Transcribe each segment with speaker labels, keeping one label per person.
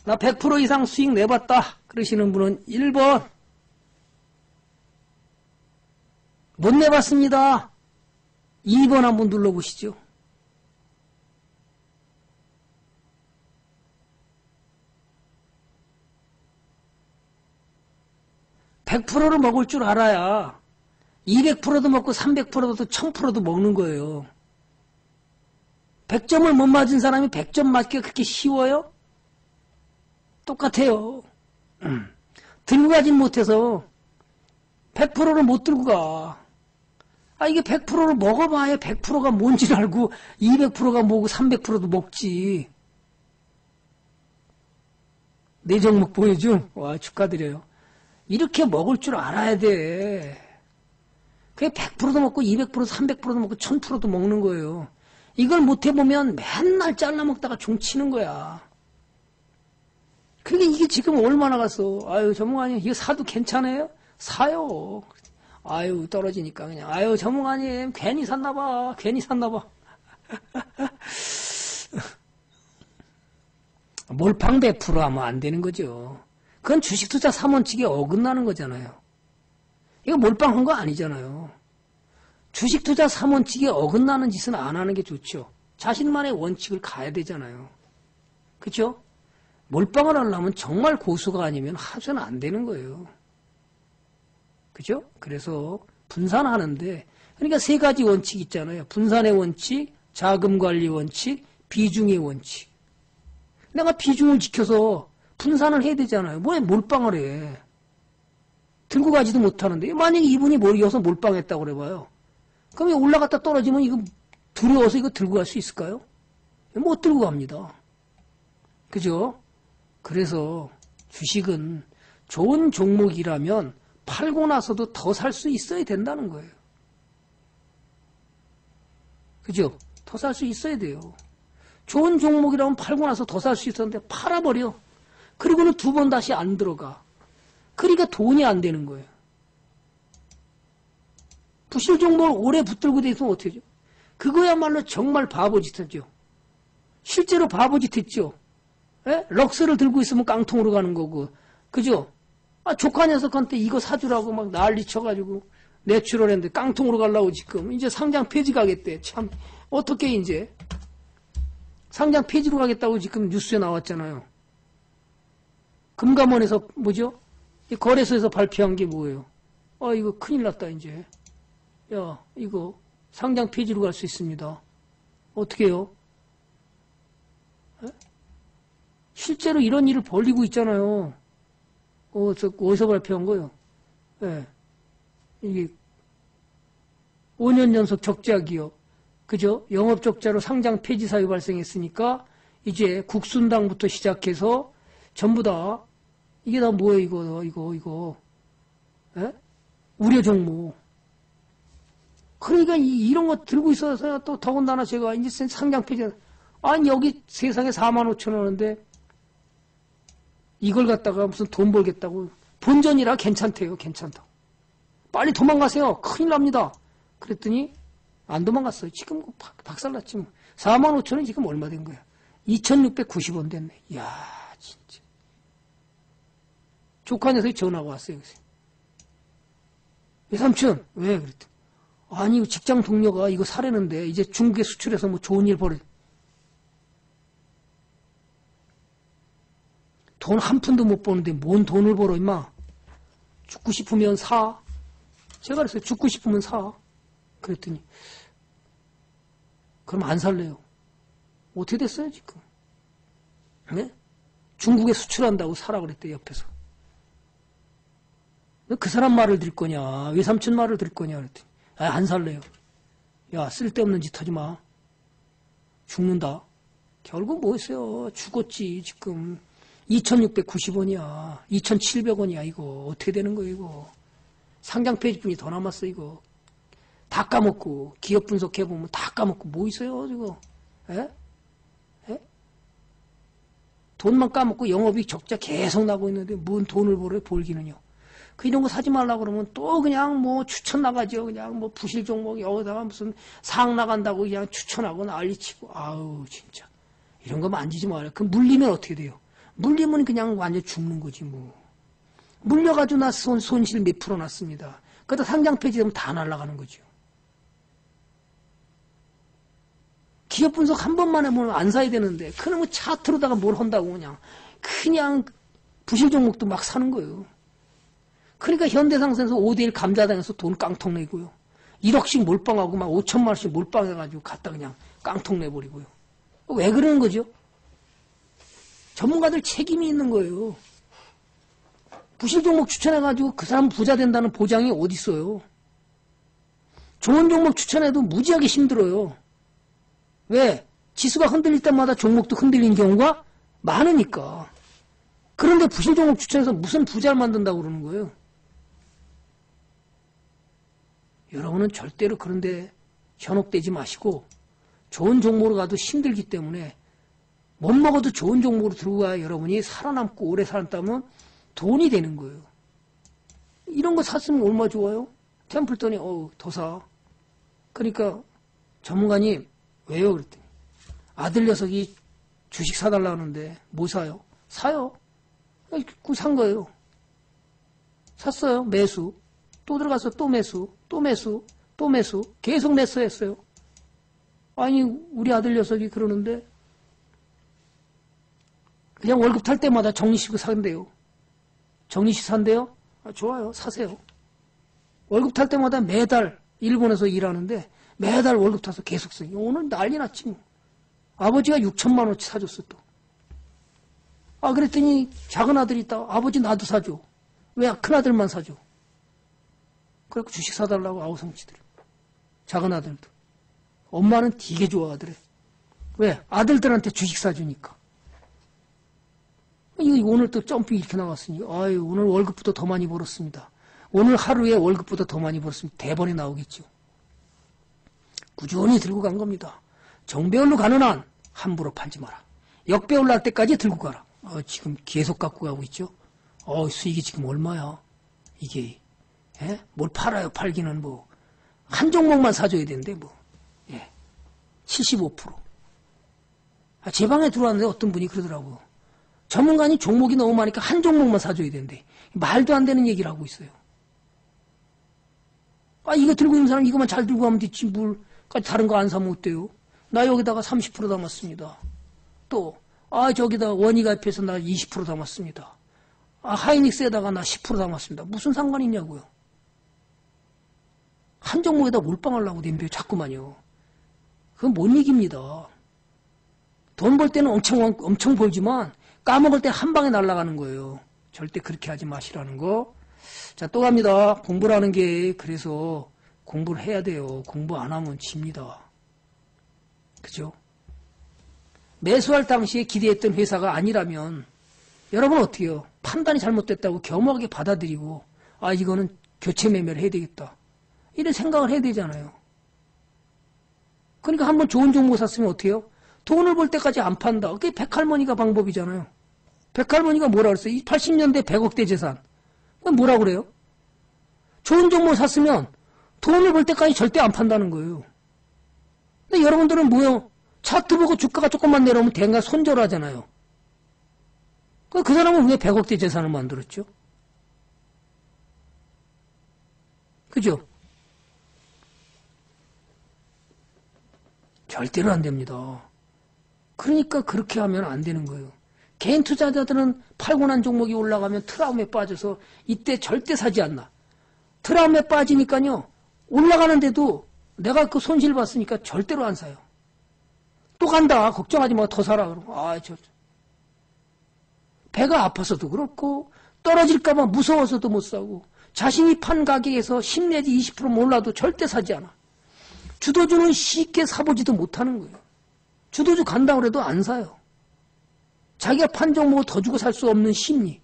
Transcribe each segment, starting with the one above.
Speaker 1: 나 100% 이상 수익 내봤다. 그러시는 분은 1번. 못 내봤습니다. 2번 한번 눌러보시죠. 100%를 먹을 줄 알아야 200%도 먹고 300%도 1000%도 먹는 거예요. 100점을 못 맞은 사람이 100점 맞기가 그렇게 쉬워요? 똑같아요. 들고 가진 못해서 100%를 못 들고 가. 이게 100%를 먹어봐야 100%가 뭔지 알고 200%가 뭐고 300%도 먹지. 내 종목 보여줌? 와, 축하드려요. 이렇게 먹을 줄 알아야 돼. 그게 100%도 먹고 200%도 300%도 먹고 1000%도 먹는 거예요. 이걸 못해보면 맨날 잘라먹다가 종치는 거야. 그게 이게 지금 얼마나 갔어. 아유, 전문가님, 이거 사도 괜찮아요? 사요. 아유, 떨어지니까 그냥. 아유, 전문가님, 괜히 샀나봐. 괜히 샀나봐. 몰빵 100% 하면 안 되는 거죠. 그건 주식투자 3원칙에 어긋나는 거잖아요. 이거 몰빵한 거 아니잖아요. 주식투자 3원칙에 어긋나는 짓은 안 하는 게 좋죠. 자신만의 원칙을 가야 되잖아요. 그렇죠? 몰빵을 하려면 정말 고수가 아니면 하셔는 안 되는 거예요. 그죠? 그래서 분산하는데, 그러니까 세 가지 원칙 있잖아요. 분산의 원칙, 자금관리 원칙, 비중의 원칙. 내가 비중을 지켜서 분산을 해야 되잖아요. 왜 몰빵을 해? 들고 가지도 못하는데. 만약에 이분이 여기서 몰빵했다고 그래봐요. 그럼 올라갔다 떨어지면 이거 두려워서 이거 들고 갈 수 있을까요? 못 들고 갑니다. 그죠? 그래서 주식은 좋은 종목이라면 팔고 나서도 더 살 수 있어야 된다는 거예요. 그죠? 더 살 수 있어야 돼요. 좋은 종목이라면 팔고 나서 더 살 수 있었는데 팔아버려. 그리고는 두 번 다시 안 들어가. 그러니까 돈이 안 되는 거예요. 부실 종목을 오래 붙들고 있으면 어떻게 하죠? 그거야말로 정말 바보짓 하죠. 실제로 바보짓 했죠. 에? 럭스를 들고 있으면 깡통으로 가는 거고. 그죠? 조카 녀석한테 이거 사주라고 막 난리 쳐가지고 내추럴 했는데 깡통으로 가려고 지금 이제 상장 폐지 가겠대. 참 어떻게 이제 상장 폐지로 가겠다고 지금 뉴스에 나왔잖아요. 금감원에서 뭐죠? 이 거래소에서 발표한 게 뭐예요? 이거 큰일 났다 이제. 야, 이거 상장 폐지로 갈 수 있습니다. 어떻게 해요? 에? 실제로 이런 일을 벌이고 있잖아요. 어디서 발표한 거예요? 예. 이게 5년 연속 적자 기업. 그죠? 영업 적자로 상장 폐지 사유 발생했으니까 이제 국순당부터 시작해서 전부 다 이게 다 뭐예요? 이거. 예? 우려 종목. 그러니까 이런 거 들고 있어서 또 더군다나 제가 이제 상장 폐지. 아니 여기 세상에 45,000원인데 이걸 갖다가 무슨 돈 벌겠다고. 본전이라 괜찮대요. 괜찮다. 빨리 도망가세요. 큰일 납니다. 그랬더니 안 도망갔어요. 지금 박살났지 뭐. 45,000원 지금 얼마 된 거야? 2,690원 됐네. 이야 진짜. 조카 녀석이 전화가 왔어요. 외삼촌 왜 그랬더니 아니 직장 동료가 이거 사려는데 이제 중국에 수출해서 뭐 좋은 일 벌어. 돈 한 푼도 못 버는데 뭔 돈을 벌어 임마. 죽고 싶으면 사. 제가 그랬어요. 죽고 싶으면 사. 그랬더니 그럼 안 살래요. 어떻게 됐어요 지금? 네? 중국에 수출한다고 사라 그랬대 옆에서. 그 사람 말을 들을 거냐 외삼촌 말을 들을 거냐 그랬더니 안 살래요. 야 쓸데없는 짓 하지 마. 죽는다. 결국 뭐였어요? 죽었지 지금. 2,690원이야. 2,700원이야 이거. 어떻게 되는 거야 이거. 상장 폐지분이 더 남았어 이거. 다 까먹고 기업 분석해보면 다 까먹고 뭐 있어요 이거. 에? 에? 돈만 까먹고 영업이익 적자 계속 나고 있는데 뭔 돈을 벌기는요. 이런 거 사지 말라 그러면 또 그냥 뭐 추천 나가죠. 그냥 뭐 부실 종목 여기다가 무슨 상 나간다고 그냥 추천하고 난리치고. 아우 진짜. 이런 거 만지지 말아요. 그 물리면 어떻게 돼요? 물리면 그냥 완전 죽는 거지 뭐. 물려가지고 나 손실 몇 프로 났습니다. 그러다 상장 폐지되면 다 날아가는 거죠. 기업 분석 한 번만 해보면 안 사야 되는데 그놈의 차트로다가 뭘 한다고 그냥 부실 종목도 막 사는 거예요. 그러니까 현대상선에서 5대1 감자당해서 돈 깡통 내고요. 1억씩 몰빵하고 막 5천만 원씩 몰빵해가지고 갖다 그냥 깡통 내버리고요. 왜 그러는 거죠? 전문가들 책임이 있는 거예요. 부실 종목 추천해가지고 그 사람 부자 된다는 보장이 어디 있어요? 좋은 종목 추천해도 무지하게 힘들어요. 왜? 지수가 흔들릴 때마다 종목도 흔들리는 경우가 많으니까. 그런데 부실 종목 추천해서 무슨 부자를 만든다고 그러는 거예요? 여러분은 절대로 그런데 현혹되지 마시고 좋은 종목으로 가도 힘들기 때문에 못 먹어도 좋은 종목으로 들고 가야 여러분이 살아남고 오래 살았다면 돈이 되는 거예요. 이런 거 샀으면 얼마나 좋아요? 템플턴이 더 사. 그러니까 전문가님 왜요? 그랬더니 아들 녀석이 주식 사달라 하는데 뭐 사요? 사요. 그 산 거예요. 샀어요. 매수. 또 들어가서 또 매수. 또 매수. 또 매수. 계속 매수했어요. 아니 우리 아들 녀석이 그러는데 그냥 월급 탈 때마다 정리식 산대요. 정리식 산대요? 좋아요. 사세요. 월급 탈 때마다 매달 일본에서 일하는데 매달 월급 타서 계속 써요. 오늘 난리 났지 뭐. 아버지가 6천만 원어치 사줬어 또. 그랬더니 작은 아들이 있다. 아버지 나도 사줘. 왜 큰아들만 사줘? 그래서 주식 사달라고 아우성치더래. 작은 아들도. 엄마는 되게 좋아하더래. 왜? 아들들한테 주식 사주니까. 이거 오늘 또 점프 이렇게 나왔으니 오늘 월급보다 더 많이 벌었습니다. 오늘 하루에 월급보다 더 많이 벌었습니다. 대번에 나오겠죠. 꾸준히 들고 간 겁니다. 정배열로 가는 한 함부로 팔지 마라. 역배열 날 때까지 들고 가라. 지금 계속 갖고 가고 있죠. 수익이 지금 얼마야? 이게 뭘 팔아요? 팔기는 뭐 한 종목만 사줘야 되는데 뭐 75%. 제 방에 들어왔는데 어떤 분이 그러더라고요. 전문가님 종목이 너무 많으니까 한 종목만 사줘야 되는데 말도 안 되는 얘기를 하고 있어요. 이거 들고 있는 사람 이거만 잘 들고 가면 되지 뭘 다른 거 안 사면 어때요? 나 여기다가 30% 담았습니다. 또 저기다 원희가입해서 나 20% 담았습니다. 하이닉스에다가 나 10% 담았습니다. 무슨 상관이 있냐고요. 한 종목에다 몰빵하려고 덤벼요. 자꾸만요. 그건 못 이깁니다. 돈 벌 때는 엄청 벌지만 까먹을 때 한 방에 날아가는 거예요. 절대 그렇게 하지 마시라는 거. 자, 또 갑니다. 공부라는 게 그래서 공부를 해야 돼요. 공부 안 하면 집니다. 그죠? 매수할 당시에 기대했던 회사가 아니라면 여러분 어떻게 해요? 판단이 잘못됐다고 겸허하게 받아들이고 이거는 교체 매매를 해야 되겠다. 이런 생각을 해야 되잖아요. 그러니까 한번 좋은 종목 샀으면 어떻게 해요? 돈을 벌 때까지 안 판다. 그게 백할머니가 방법이잖아요. 백할머니가 뭐라 그랬어요? 80년대 100억대 재산. 뭐라 그래요? 좋은 종목 샀으면 돈을 벌 때까지 절대 안 판다는 거예요. 근데 여러분들은 뭐요? 차트 보고 주가가 조금만 내려오면 대가 손절하잖아요. 그 사람은 왜 100억대 재산을 만들었죠? 그죠? 절대로 안 됩니다. 그러니까 그렇게 하면 안 되는 거예요. 개인 투자자들은 팔고 난 종목이 올라가면 트라우마에 빠져서 이때 절대 사지 않나. 트라우마에 빠지니까요. 올라가는데도 내가 그 손실 봤으니까 절대로 안 사요. 또 간다. 걱정하지 마. 더 사라. 그러고. 배가 아파서도 그렇고 떨어질까봐 무서워서도 못 사고 자신이 판 가격에서 10 내지 20% 몰라도 절대 사지 않아. 주도주는 쉽게 사보지도 못하는 거예요. 주도주 간다고 해도 안 사요. 자기가 판 종목을 더 주고 살 수 없는 심리.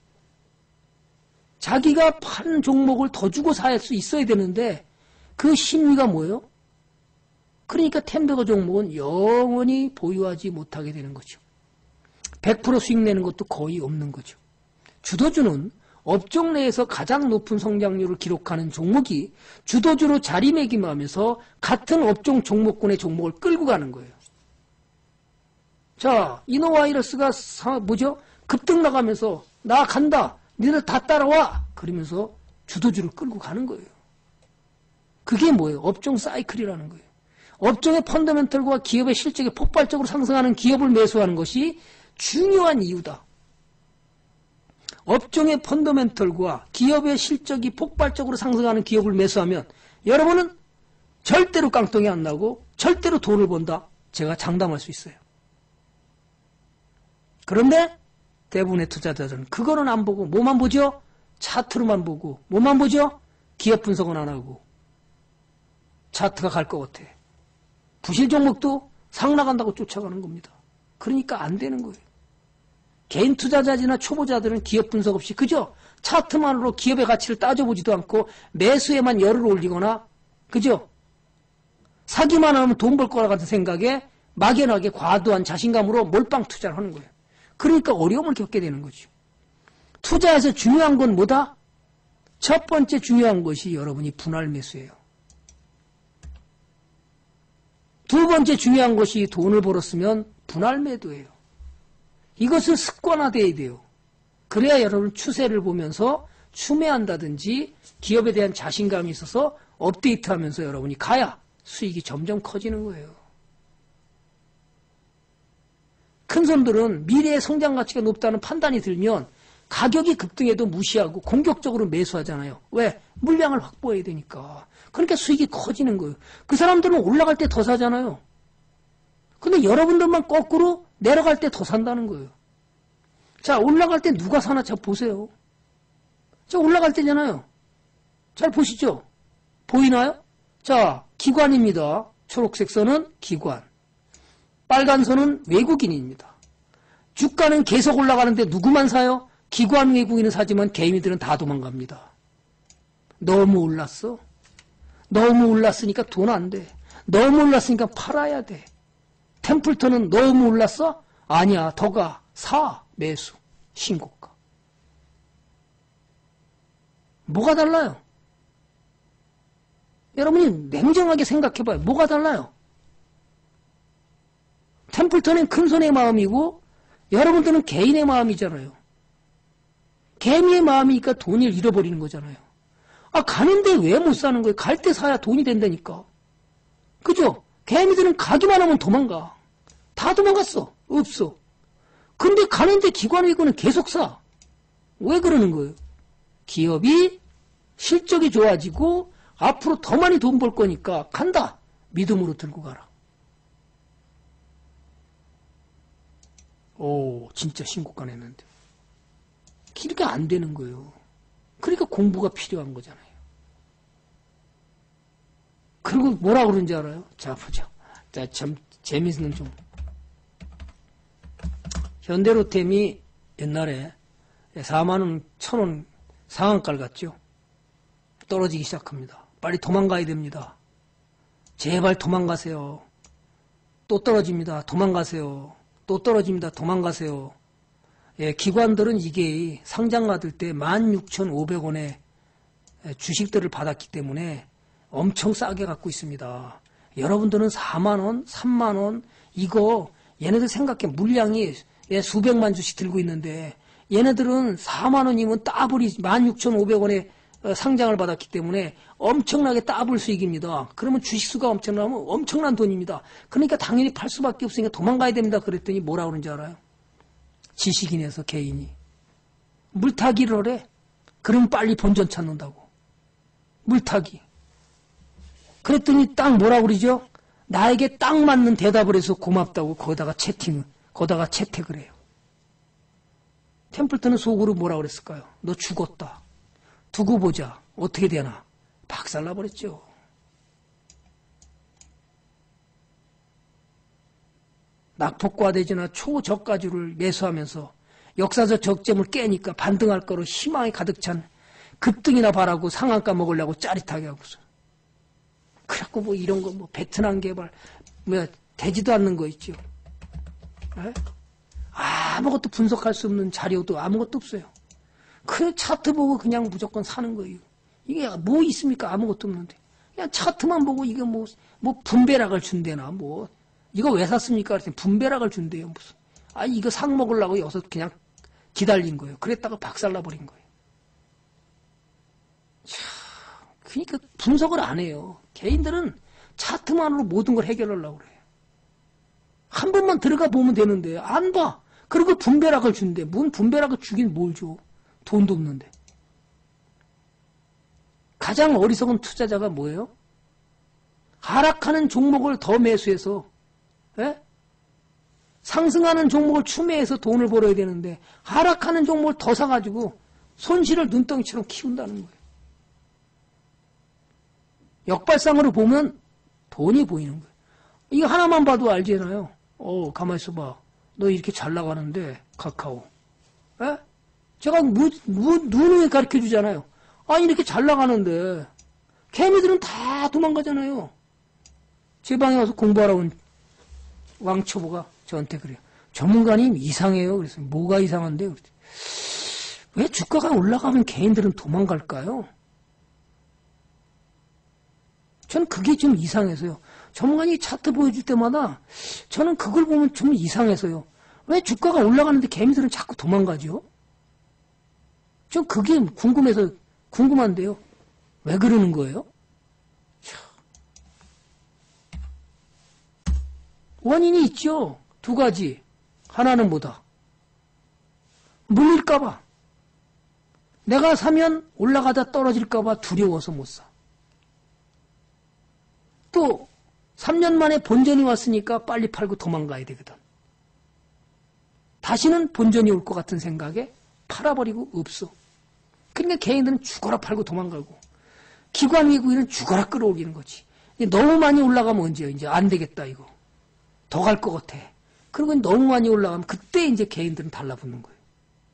Speaker 1: 자기가 판 종목을 더 주고 살 수 있어야 되는데 그 심리가 뭐예요? 그러니까 템베거 종목은 영원히 보유하지 못하게 되는 거죠. 100% 수익 내는 것도 거의 없는 거죠. 주도주는 업종 내에서 가장 높은 성장률을 기록하는 종목이 주도주로 자리매김하면서 같은 업종 종목군의 종목을 끌고 가는 거예요. 자, 이노바이러스가 뭐죠? 급등 나가면서 나 간다. 니들 다 따라와. 그러면서 주도주를 끌고 가는 거예요. 그게 뭐예요? 업종 사이클이라는 거예요. 업종의 펀더멘털과 기업의 실적이 폭발적으로 상승하는 기업을 매수하는 것이 중요한 이유다. 업종의 펀더멘털과 기업의 실적이 폭발적으로 상승하는 기업을 매수하면 여러분은 절대로 깡통이 안 나고 절대로 돈을 번다. 제가 장담할 수 있어요. 그런데 대부분의 투자자들은 그거는 안 보고 뭐만 보죠? 차트로만 보고 뭐만 보죠? 기업 분석은 안 하고 차트가 갈 것 같아. 부실 종목도 상 나간다고 쫓아가는 겁니다. 그러니까 안 되는 거예요. 개인 투자자들이나 초보자들은 기업 분석 없이 그죠? 차트만으로 기업의 가치를 따져보지도 않고 매수에만 열을 올리거나 그죠? 사기만 하면 돈 벌 거라 같은 생각에 막연하게 과도한 자신감으로 몰빵 투자를 하는 거예요. 그러니까 어려움을 겪게 되는 거죠. 투자에서 중요한 건 뭐다? 첫 번째 중요한 것이 여러분이 분할 매수예요. 두 번째 중요한 것이 돈을 벌었으면 분할 매도예요. 이것을 습관화돼야 돼요. 그래야 여러분 추세를 보면서 추매한다든지 기업에 대한 자신감이 있어서 업데이트하면서 여러분이 가야 수익이 점점 커지는 거예요. 큰 손들은 미래의 성장 가치가 높다는 판단이 들면 가격이 급등해도 무시하고 공격적으로 매수하잖아요. 왜? 물량을 확보해야 되니까. 그러니까 수익이 커지는 거예요. 그 사람들은 올라갈 때 더 사잖아요. 근데 여러분들만 거꾸로 내려갈 때 더 산다는 거예요. 자, 올라갈 때 누가 사나 잘 보세요. 자, 올라갈 때잖아요. 잘 보시죠? 보이나요? 자, 기관입니다. 초록색 선은 기관. 빨간 선은 외국인입니다. 주가는 계속 올라가는데 누구만 사요? 기관 외국인은 사지만 개미들은 다 도망갑니다. 너무 올랐어. 너무 올랐으니까 돈 안 돼. 너무 올랐으니까 팔아야 돼. 템플턴은 너무 올랐어? 아니야. 더 가. 사. 매수. 신고가. 뭐가 달라요? 여러분이 냉정하게 생각해봐요. 뭐가 달라요? 템플턴은 큰손의 마음이고 여러분들은 개인의 마음이잖아요. 개미의 마음이니까 돈을 잃어버리는 거잖아요. 아, 가는데 왜 못 사는 거예요? 갈 때 사야 돈이 된다니까. 그죠? 개미들은 가기만 하면 도망가. 다 도망갔어. 없어. 근데 가는데 기관외국은 계속 사. 왜 그러는 거예요? 기업이 실적이 좋아지고 앞으로 더 많이 돈 벌 거니까 간다. 믿음으로 들고 가라. 오, 진짜 신고가 냈는데. 그러니까 안 되는 거예요. 그러니까 공부가 필요한 거잖아요. 그리고 뭐라 그러는지 알아요? 자, 보죠. 자, 참 재밌는 좀. 현대로템이 옛날에 4만원, 1,000원 상한가를 갔죠. 떨어지기 시작합니다. 빨리 도망가야 됩니다. 제발 도망가세요. 또 떨어집니다. 도망가세요. 또 떨어집니다. 도망가세요. 예, 기관들은 이게 상장 받을 때 16,500원에 주식들을 받았기 때문에 엄청 싸게 갖고 있습니다. 여러분들은 4만원, 3만원, 이거 얘네들 생각해. 물량이 수백만 주씩 들고 있는데 얘네들은 4만원이면 따블이 16,500원에 상장을 받았기 때문에 엄청나게 따블 수익입니다. 그러면 주식수가 엄청나면 엄청난 돈입니다. 그러니까 당연히 팔 수밖에 없으니까 도망가야 됩니다. 그랬더니 뭐라 그러는지 알아요? 지식인에서 개인이 물타기를 하래. 그럼 빨리 본전 찾는다고. 물타기. 그랬더니 딱 뭐라 그러죠? 나에게 딱 맞는 대답을 해서 고맙다고 거기다가 채택을 해요. 템플턴은 속으로 뭐라 그랬을까요? 너 죽었다. 두고 보자. 어떻게 되나. 박살나버렸죠. 낙폭과대주나 초저가주를 매수하면서 역사적 적점을 깨니까 반등할 거로 희망이 가득 찬 급등이나 바라고 상한가 먹으려고 짜릿하게 하고서. 그래갖고 뭐 이런 거 뭐 베트남 개발 되지도 않는 거 있죠. 에? 아무것도 분석할 수 없는 자료도 아무것도 없어요. 그 차트 보고 그냥 무조건 사는 거예요. 이게 뭐 있습니까? 아무것도 없는데. 그냥 차트만 보고 이게 뭐 분배락을 준대나 이거 왜 샀습니까? 그랬더니 분배락을 준대요. 무슨. 아, 이거 상 먹으려고 여기서 그냥 기다린 거예요. 그랬다가 박살나버린 거예요. 그러니까 분석을 안 해요. 개인들은 차트만으로 모든 걸 해결하려고 그래요. 한 번만 들어가 보면 되는데 안 봐. 그리고 분배락을 준대. 뭔 분배락을 주긴 뭘 줘. 돈도 없는데. 가장 어리석은 투자자가 뭐예요? 하락하는 종목을 더 매수해서 상승하는 종목을 추매해서 돈을 벌어야 되는데 하락하는 종목을 더 사가지고 손실을 눈덩이처럼 키운다는 거예요. 역발상으로 보면 돈이 보이는 거예요. 이거 하나만 봐도 알잖아요. 가만히 있어봐. 너 이렇게 잘 나가는데 카카오. 제가 눈을 가르쳐 주잖아요. 이렇게 잘 나가는데 개미들은 다 도망가잖아요. 제 방에 와서 공부하러 온 왕초보가 저한테 그래요. 전문가님 이상해요. 그래서 뭐가 이상한데요? 그랬더니 왜 주가가 올라가면 개인들은 도망갈까요? 전 그게 좀 이상해서요. 전문가님이 차트 보여줄 때마다 저는 그걸 보면 좀 이상해서요. 왜 주가가 올라가는데 개미들은 자꾸 도망가죠? 전 그게 궁금한데요. 왜 그러는 거예요? 원인이 있죠. 두 가지. 하나는 뭐다? 물릴까봐. 내가 사면 올라가다 떨어질까봐 두려워서 못 사. 또 3년 만에 본전이 왔으니까 빨리 팔고 도망가야 되거든. 다시는 본전이 올 것 같은 생각에 팔아버리고 없어. 그러니까 개인들은 죽어라 팔고 도망가고 기관 외국인은 죽어라 끌어올리는 거지. 너무 많이 올라가면 언제요? 이제 안 되겠다 이거. 더 갈 것 같아. 그리고 너무 많이 올라가면 그때 이제 개인들은 달라붙는 거예요.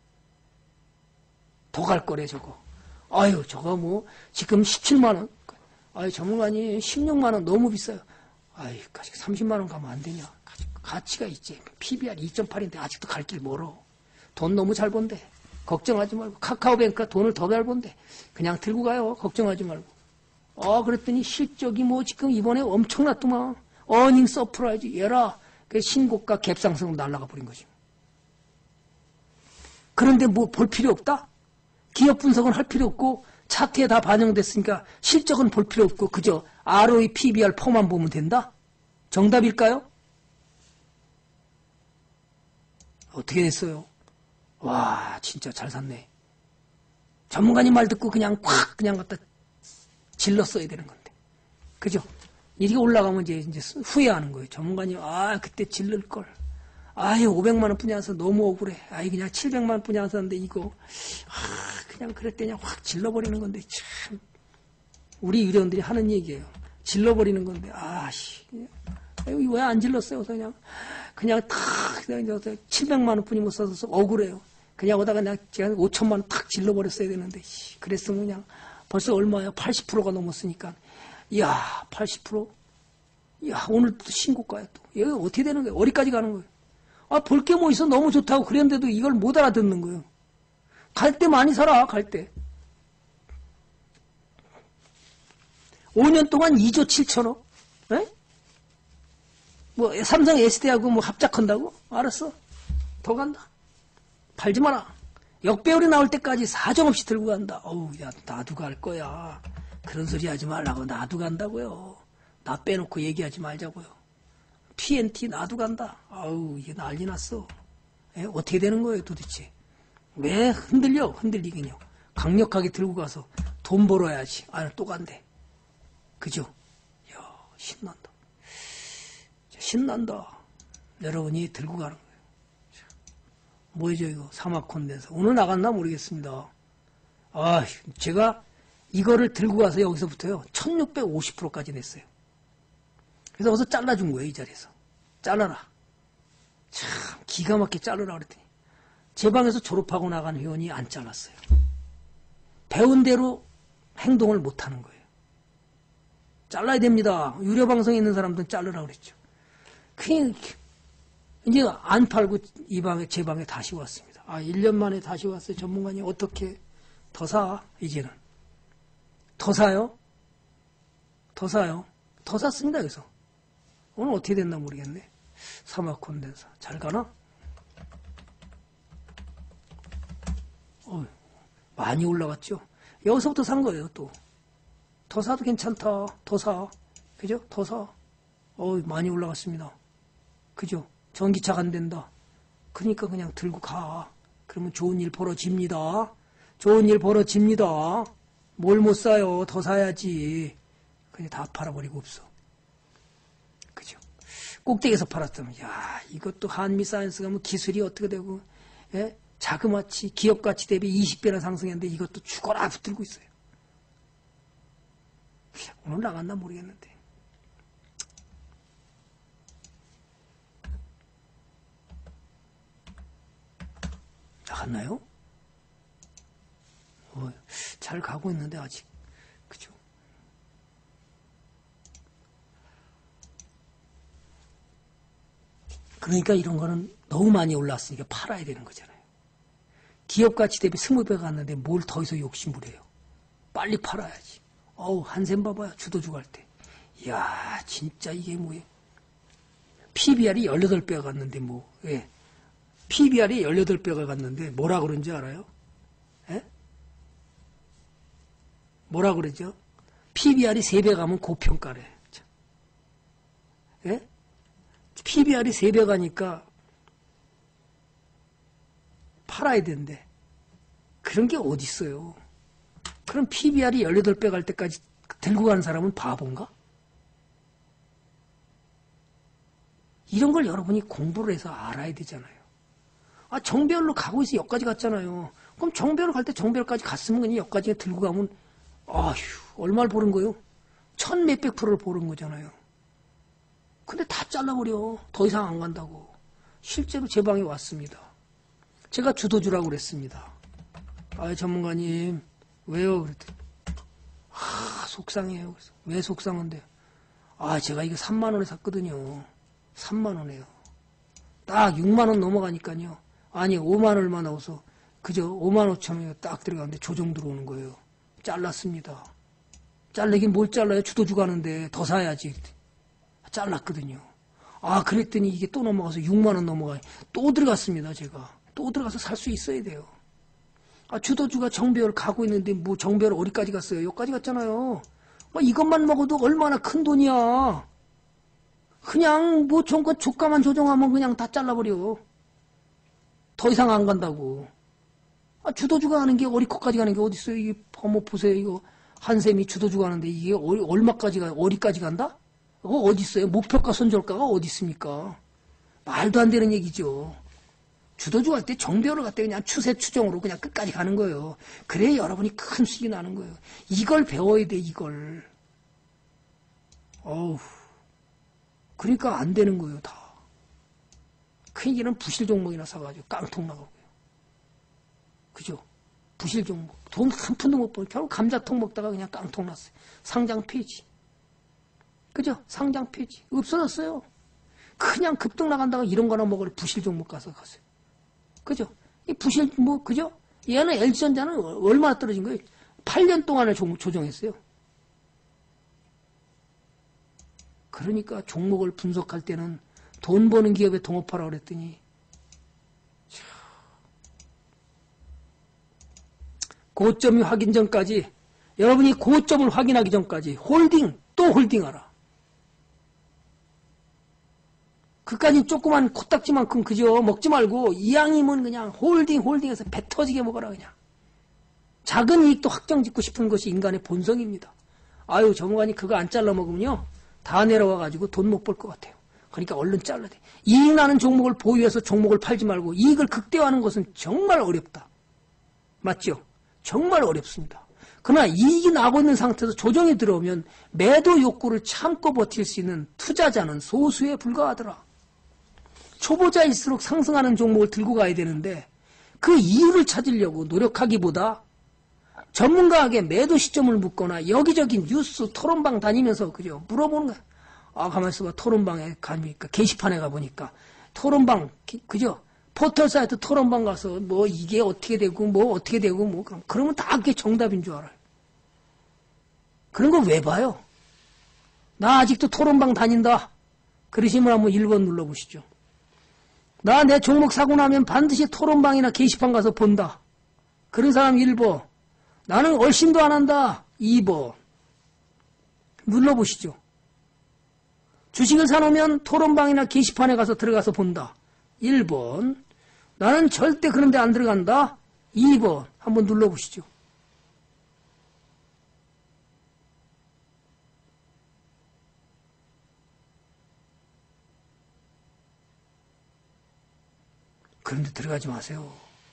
Speaker 1: 더 갈 거래 저거. 아유 저거 뭐 지금 17만 원. 아유 전문가님 16만 원 너무 비싸요. 아유 아직 30만 원 가면 안 되냐. 가치가 있지. PBR 2.8인데 아직도 갈 길 멀어. 돈 너무 잘 번대. 걱정하지 말고. 카카오뱅크가 돈을 더 잘 번대. 그냥 들고 가요. 걱정하지 말고. 그랬더니 실적이 뭐 지금 이번에 엄청났더만. 어닝 서프라이즈 얘라. 그 신고가 갭상승으로 날아가 버린 거지. 그런데 뭐 볼 필요 없다? 기업 분석은 할 필요 없고 차트에 다 반영됐으니까 실적은 볼 필요 없고 그저 ROE, PBR, 퍼만 보면 된다? 정답일까요? 어떻게 됐어요? 와 진짜 잘 샀네. 전문가님 말 듣고 그냥 그냥 갖다 질렀어야 되는 건데. 그죠? 이렇게 올라가면 이제 후회하는 거예요. 전문가님, 그때 질를걸. 500만 원 뿐이 안 사 너무 억울해. 그냥 700만 원 뿐이 안 샀는데 이거. 그냥 그랬더니 확 질러버리는 건데, 참. 우리 의료원들이 하는 얘기예요. 질러버리는 건데, 왜 안 질렀어요? 그냥 탁, 700만 원 뿐이 못 사서 억울해요. 그냥 오다가 제가 5천만 원 탁 질러버렸어야 되는데, 그랬으면 그냥 벌써 얼마야? 80%가 넘었으니까. 이야, 80%? 이야, 오늘 또 신고가야 또. 이거 어떻게 되는 거예요? 어디까지 가는 거예요? 볼 게 뭐 있어? 너무 좋다고 그랬는데도 이걸 못 알아듣는 거예요. 갈 때 많이 살아, 갈 때. 5년 동안 2조 7천억? 에? 뭐, 삼성 SD하고 뭐 합작한다고? 알았어. 더 간다. 팔지 마라. 역배열이 나올 때까지 사정없이 들고 간다. 야, 나도 갈 거야. 그런 소리 하지 말라고. 나도 간다고요. 나 빼놓고 얘기하지 말자고요. PNT 나도 간다. 이게 난리 났어. 어떻게 되는 거예요 도대체? 왜 흔들리긴요. 강력하게 들고 가서 돈 벌어야지. 또 간대. 그죠? 이야, 신난다. 신난다. 여러분이 들고 가는 거예요. 뭐죠 이거? 사막 콘덴서. 오늘 나갔나 모르겠습니다. 제가 이거를 들고 가서 여기서부터요 1650%까지 냈어요. 그래서 어서 잘라준 거예요. 이 자리에서. 잘라라. 참 기가 막히게 자르라 그랬더니 제 방에서 졸업하고 나간 회원이 안 잘랐어요. 배운 대로 행동을 못하는 거예요. 잘라야 됩니다. 유료방송에 있는 사람들은 자르라 그랬죠. 그냥 이제 안 팔고 제 방에 다시 왔습니다. 1년 만에 다시 왔어요. 전문가님 어떻게 더 사? 이제는. 더 사요? 더 사요? 더 샀습니다, 여기서. 오늘 어떻게 됐나 모르겠네. 사막 콘덴서. 잘 가나? 많이 올라갔죠. 여기서부터 산 거예요, 또. 더 사도 괜찮다. 더 사. 그죠? 더 사. 많이 올라갔습니다. 그죠? 전기차 간댄다. 그러니까 그냥 들고 가. 그러면 좋은 일 벌어집니다. 좋은 일 벌어집니다. 뭘 못 사요? 더 사야지. 그냥 다 팔아버리고 없어. 그죠? 꼭대기에서 팔았다면, 야, 이것도 한미사이언스가 뭐 기술이 어떻게 되고, 예? 자그마치, 기업가치 대비 20배나 상승했는데 이것도 죽어라 붙들고 있어요. 오늘 나갔나 모르겠는데. 나갔나요? 잘 가고 있는데 아직. 그죠? 그러니까 이런 거는 너무 많이 올랐으니까 팔아야 되는 거잖아요. 기업가치 대비 20배 갔는데 뭘 더 이상 욕심부려요. 빨리 팔아야지. 한샘 봐봐요. 주도주 갈 때. 이야, 진짜 이게 뭐예요. PBR이 18배가 갔는데 뭐, 예. PBR이 18배가 갔는데 뭐라 그런지 알아요? 예? 뭐라 그러죠? PBR이 3배 가면 고평가래. 예? PBR이 3배 가니까 팔아야 된대. 그런 게 어딨어요. 그럼 PBR이 18배 갈 때까지 들고 가는 사람은 바본가? 이런 걸 여러분이 공부를 해서 알아야 되잖아요. 정배열로 가고 있어 여기까지 갔잖아요. 그럼 정배열 갈 때 정배열까지 갔으면 그냥 여기까지 들고 가면 얼마를 버는 거예요? 1000몇백 프로를 버는 거잖아요. 근데 다 잘라버려. 더 이상 안 간다고. 실제로 제 방에 왔습니다. 제가 주도주라고 그랬습니다. 전문가님 왜요? 그랬더니 속상해요. 그래서 왜 속상한데? 제가 이거 3만 원에 샀거든요. 3만 원에요. 딱 6만 원 넘어가니까요. 아니 5만 얼마 나와서 그저 5만 5천 원이 딱 들어가는데 조정 들어오는 거예요. 잘랐습니다. 잘라긴 뭘 잘라요? 주도주 가는데 더 사야지. 잘랐거든요. 그랬더니 이게 또 넘어가서 6만 원 넘어가요. 또 들어갔습니다. 제가. 또 들어가서 살 수 있어야 돼요. 주도주가 정배열 가고 있는데 뭐 정배열 어디까지 갔어요? 여기까지 갔잖아요. 이것만 먹어도 얼마나 큰 돈이야. 그냥 뭐 정권 주가만 조정하면 그냥 다 잘라버려. 더 이상 안 간다고. 주도주가 가는 게 어디까지 가는 게 어딨어요? 이게 보세요. 이거 한샘이 주도주가 가는데 이게 어디까지 간다? 어딨어요? 목표가 손절가가 어디 있습니까? 말도 안 되는 얘기죠. 주도주 갈 때 정배열을 갈 때 그냥 추세 추정으로 그냥 끝까지 가는 거예요. 그래야 여러분이 큰 수익이 나는 거예요. 이걸 배워야 돼, 이걸. 그러니까 안 되는 거예요, 다. 큰 얘기는 부실 종목이나 사가지고 깡통 나가고요. 그죠? 부실 종목. 돈 한 푼도 못 벌고 결국 감자통 먹다가 그냥 깡통 났어요. 상장 폐지. 그죠? 상장 폐지. 없어졌어요. 그냥 급등 나간다가 이런 거나 먹을 부실 종목 갔어요. 그죠? 이 부실, 그죠? 얘는 LG전자는 얼마나 떨어진 거예요? 8년 동안을 조정했어요. 그러니까 종목을 분석할 때는 돈 버는 기업에 동업하라고 그랬더니, 고점이 확인 전까지, 여러분이 고점을 확인하기 전까지 또 홀딩하라. 그까지 조그만 코딱지만큼 그저 먹지 말고 이왕이면 그냥 홀딩해서 배 터지게 먹어라 그냥. 작은 이익도 확정 짓고 싶은 것이 인간의 본성입니다. 전문가님 그거 안 잘라 먹으면요 다 내려와가지고 돈 못 벌 것 같아요. 그러니까 얼른 잘라야 돼. 이익 나는 종목을 보유해서 종목을 팔지 말고 이익을 극대화하는 것은 정말 어렵다. 맞죠? 정말 어렵습니다. 그러나 이익이 나고 있는 상태에서 조정이 들어오면 매도 욕구를 참고 버틸 수 있는 투자자는 소수에 불과하더라. 초보자일수록 상승하는 종목을 들고 가야 되는데 그 이유를 찾으려고 노력하기보다 전문가에게 매도 시점을 묻거나 여기저기 뉴스 토론방 다니면서 그죠 물어보는 거야. 가만히 있어봐. 토론방에 가니까 게시판에 가보니까 토론방 그죠 포털 사이트 토론방 가서 뭐 이게 어떻게 되고 뭐 어떻게 되고 뭐 그러면 다 그게 정답인 줄 알아요. 그런 거 왜 봐요? 나 아직도 토론방 다닌다. 그러시면 한번 1번 눌러보시죠. 나 내 종목 사고 나면 반드시 토론방이나 게시판 가서 본다. 그런 사람 1번. 나는 얼씬도 안 한다. 2번. 눌러보시죠. 주식을 사놓으면 토론방이나 게시판에 가서 들어가서 본다. 1번. 나는 절대 그런 데 안 들어간다. 2번. 한번 눌러보시죠. 그런데 들어가지 마세요.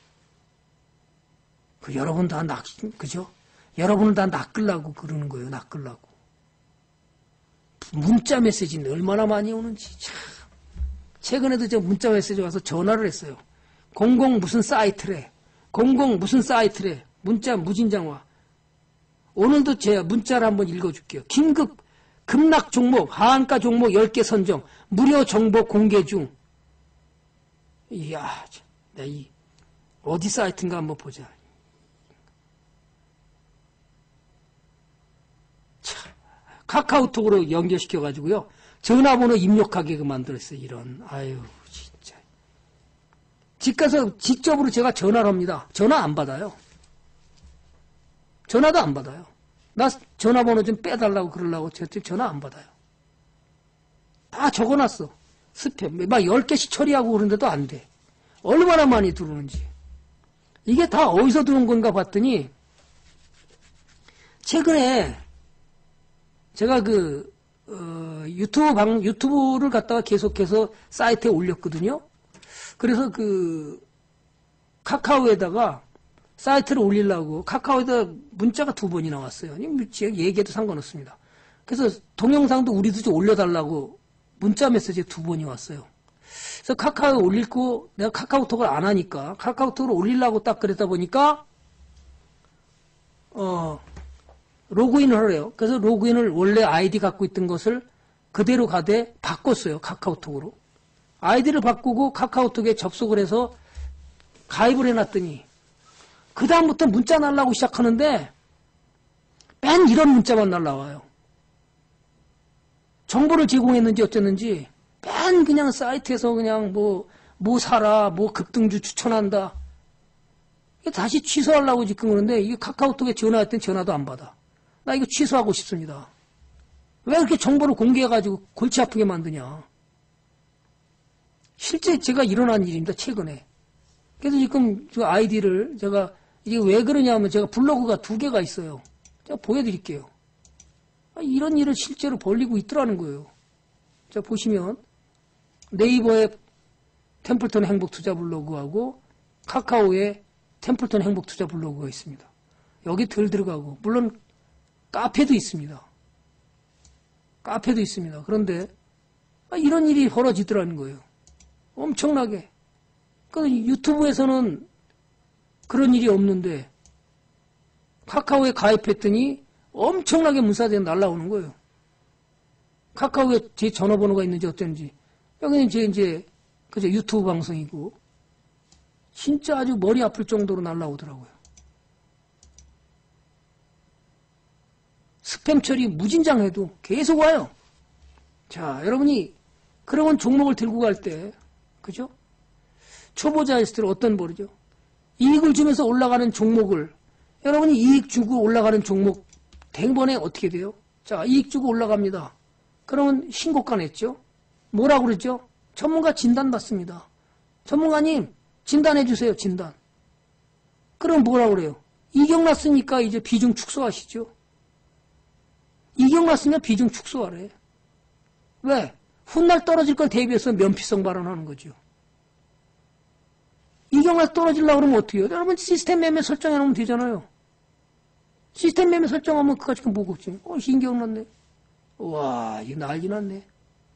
Speaker 1: 여러분 다 그죠? 여러분을 다 낚으려고 그러는 거예요. 낚으려고. 문자 메시지는 얼마나 많이 오는지. 참. 최근에도 저 문자 메시지 와서 전화를 했어요. 00 무슨 사이트래. 00 무슨 사이트래. 문자 무진장 와. 오늘도 제가 문자를 한번 읽어줄게요. 긴급 급락 종목, 하한가 종목 10개 선정. 무료 정보 공개 중. 이야, 어디 사이트인가 한번 보자. 참, 카카오톡으로 연결시켜가지고요. 전화번호 입력하게 만들었어요. 이런, 아유, 진짜. 집 가서 직접으로 제가 전화를 합니다. 전화 안 받아요. 전화도 안 받아요. 나 전화번호 좀 빼달라고 그러려고 전화 안 받아요. 다 적어놨어. 스팸. 막 10개씩 처리하고 그러는데도 안 돼. 얼마나 많이 들어오는지. 이게 다 어디서 들어온 건가 봤더니, 최근에 제가 유튜브를 갖다가 계속해서 사이트에 올렸거든요. 그래서 카카오에다가 사이트를 올리려고 카카오에다 문자가 2번이나 왔어요. 아니, 얘기해도 상관없습니다. 그래서 동영상도 우리도 좀 올려달라고 문자 메시지 2번이 왔어요. 그래서 카카오에 올리고 내가 카카오톡을 안 하니까 카카오톡을 올리려고 딱 그랬다 보니까 로그인을 하래요. 그래서 로그인을 원래 아이디 갖고 있던 것을 그대로 가되 바꿨어요. 카카오톡으로. 아이디를 바꾸고 카카오톡에 접속을 해서 가입을 해놨더니 그 다음부터 문자 날라오기 시작하는데 맨 이런 문자만 날라와요. 정보를 제공했는지 어쨌는지 맨 그냥 사이트에서 그냥 뭐 사라, 뭐 급등주 추천한다. 다시 취소하려고 지금 그러는데 이게 카카오톡에 전화했더니 전화도 안 받아. 나 이거 취소하고 싶습니다. 왜 이렇게 정보를 공개해가지고 골치 아프게 만드냐. 실제 제가 일어난 일입니다. 최근에. 그래서 지금 그 아이디를 제가 이게 왜 그러냐면 제가 블로그가 2개가 있어요. 제가 보여드릴게요. 이런 일을 실제로 벌리고 있더라는 거예요. 자, 보시면 네이버의 템플턴 행복투자 블로그하고 카카오의 템플턴 행복투자 블로그가 있습니다. 여기 덜 들어가고 물론 카페도 있습니다. 카페도 있습니다. 그런데 이런 일이 벌어지더라는 거예요. 엄청나게. 유튜브에서는 그런 일이 없는데 카카오에 가입했더니 엄청나게 문자들이 날라오는 거예요. 카카오에 제 전화번호가 있는지 어쩐지. 여기는 이제 그저 유튜브 방송이고 진짜 아주 머리 아플 정도로 날라오더라고요. 스팸 처리 무진장해도 계속 와요. 자, 여러분이 그런 종목을 들고 갈 때, 그죠? 초보자였을 때 어떤 버리죠? 이익을 주면서 올라가는 종목을, 여러분이 이익 주고 올라가는 종목, 대번에 어떻게 돼요? 자, 이익 주고 올라갑니다. 그러면 신고가 냈죠? 뭐라고 그러죠? 전문가 진단 받습니다. 전문가님, 진단해 주세요, 진단. 그럼 뭐라고 그래요? 이격 났으니까 이제 비중 축소하시죠? 이격 났으면 비중 축소하래. 왜? 훗날 떨어질 걸 대비해서 면피성 발언하는 거죠. 이격 나서 떨어지려고 그러면 어떻게 해요? 여러분 시스템 매매 설정해 놓으면 되잖아요. 시스템 매매 설정하면 그거 지금 뭐고 있지? 신경 났네. 와, 이거 난리 났네.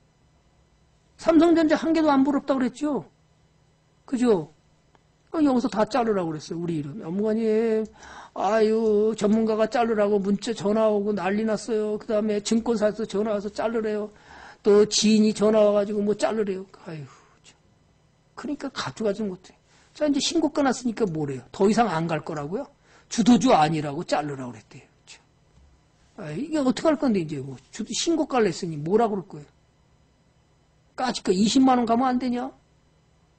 Speaker 1: 삼성전자 한 개도 안 부럽다고 그랬죠? 그죠? 여기서 다 자르라고 그랬어요, 우리 이름. 어머니, 아유, 전문가가 자르라고 문자 전화 오고 난리 났어요. 그 다음에 증권사에서 전화 와서 자르래요. 또 지인이 전화 와가지고 뭐 자르래요. 아유, 참. 그러니까 가져가지 못해. 자, 이제 신고가 났으니까 뭐래요? 더 이상 안 갈 거라고요? 주도주 아니라고 자르라고 그랬대요. 아, 이게 어떻게 할 건데, 이제 뭐. 신고가를 냈으니 뭐라 그럴 거예요? 까짓거 20만원 가면 안 되냐?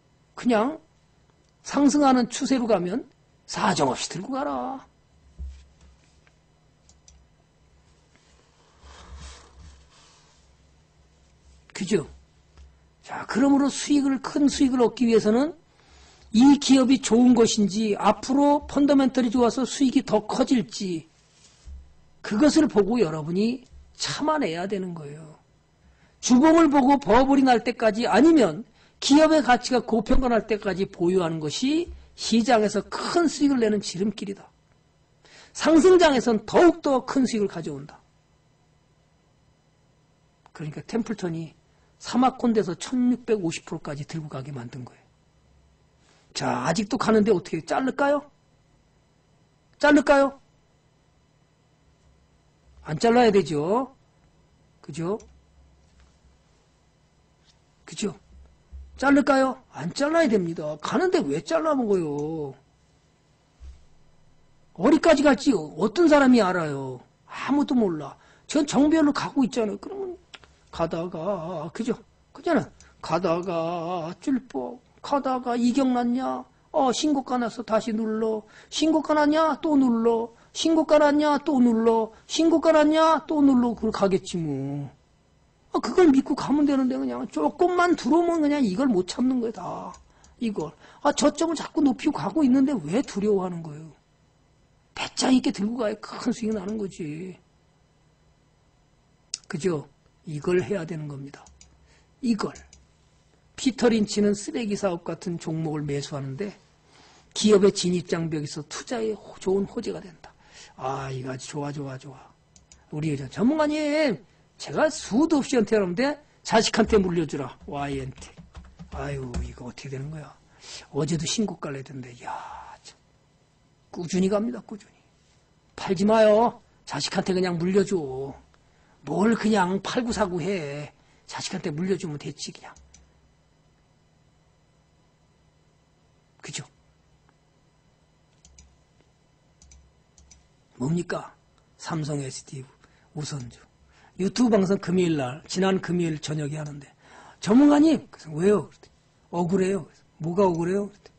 Speaker 1: 그냥 상승하는 추세로 가면 사정없이 들고 가라. 그죠? 자, 그러므로 큰 수익을 얻기 위해서는 이 기업이 좋은 것인지 앞으로 펀더멘털이 좋아서 수익이 더 커질지 그것을 보고 여러분이 참아내야 되는 거예요. 주봉을 보고 버블이 날 때까지 아니면 기업의 가치가 고평가날 때까지 보유하는 것이 시장에서 큰 수익을 내는 지름길이다. 상승장에선 더욱더 큰 수익을 가져온다. 그러니까 템플턴이 사막콘대에서 1650%까지 들고 가게 만든 거예요. 자, 아직도 가는데 어떻게 자를까요? 자를까요? 안 잘라야 되죠. 그죠? 그죠? 자를까요? 안 잘라야 됩니다. 가는데 왜 잘라 먹어요? 어디까지 갈지 어떤 사람이 알아요? 아무도 몰라. 전 정별로 가고 있잖아요. 그러면 가다가 그죠? 그잖아. 가다가 쫄뻑 가다가 이격났냐? 신고가 났어. 다시 눌러. 신고가 났냐? 또 눌러. 신고가 났냐? 또 눌러. 신고가 났냐? 또 눌러. 그걸 가겠지 뭐. 그걸 믿고 가면 되는데 그냥 조금만 들어오면 그냥 이걸 못 참는 거야 다. 이걸. 저점을 자꾸 높이고 가고 있는데 왜 두려워하는 거예요? 배짱 있게 들고 가야 큰 수익이 나는 거지. 그죠? 이걸 해야 되는 겁니다. 이걸. 피터 린치는 쓰레기 사업 같은 종목을 매수하는데 기업의 진입장벽에서 투자에 좋은 호재가 된다. 이거 아주 좋아. 우리 전문가님, 제가 수도 없이 연태하는데 자식한테 물려주라. Y한테. 아유, 이거 어떻게 되는 거야? 어제도 신고가를 내던데, 참. 꾸준히 갑니다, 꾸준히. 팔지 마요. 자식한테 그냥 물려줘. 뭘 그냥 팔고 사고 해. 자식한테 물려주면 됐지, 그냥. 그죠? 뭡니까? 삼성 SDV 우선주. 유튜브 방송 금요일날, 지난 금요일 저녁에 하는데, 전문가님, 그래서 왜요? 그랬더니, 억울해요. 그래서, 뭐가 억울해요? 그랬더니,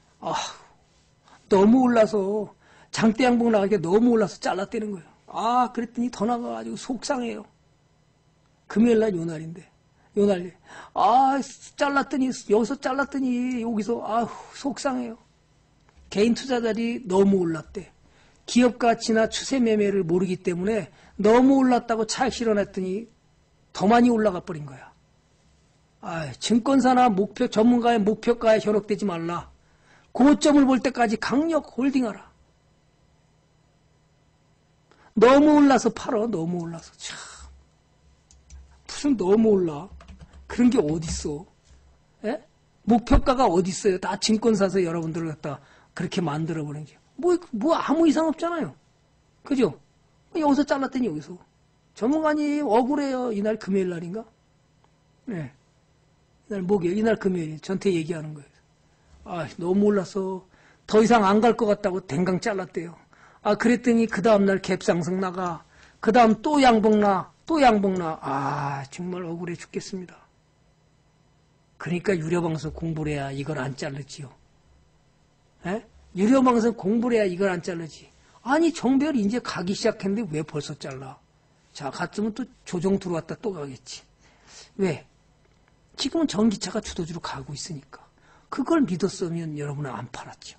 Speaker 1: 너무 올라서, 장대 양봉 나가게 너무 올라서 잘랐다는 거예요. 그랬더니 더 나가가지고 속상해요. 금요일날 요날인데, 요날, 잘랐더니, 여기서 잘랐더니, 여기서, 속상해요. 개인 투자자들이 너무 올랐대. 기업 가치나 추세 매매를 모르기 때문에 너무 올랐다고 차익 실현했더니 더 많이 올라가 버린 거야. 증권사나 전문가의 목표가에 현혹되지 말라. 고점을 볼 때까지 강력 홀딩하라. 너무 올라서 팔어. 너무 올라서. 참. 무슨 너무 올라. 그런 게 어딨어. 예? 목표가가 어딨어요. 다 증권사에서 여러분들을 갖다 그렇게 만들어버린 게. 뭐 아무 이상 없잖아요. 그죠? 여기서 잘랐더니 여기서. 전문가님 억울해요. 이날 금요일 날인가? 네. 이날 목요일, 이날 금요일. 전태 얘기하는 거예요. 너무 올라서 더 이상 안 갈 것 같다고 댕강 잘랐대요. 그랬더니 그 다음날 갭상승 나가. 그 다음 또 양봉 나. 또 양봉 나. 정말 억울해 죽겠습니다. 그러니까 유료방송 공부를 해야 이걸 안 자르지요. 에? 유료방송 공부를 해야 이걸 안 자르지. 정배열이 이제 가기 시작했는데 왜 벌써 잘라? 자, 갔으면 또 조정 들어왔다 또 가겠지. 왜? 지금은 전기차가 주도주로 가고 있으니까. 그걸 믿었으면 여러분은 안 팔았죠.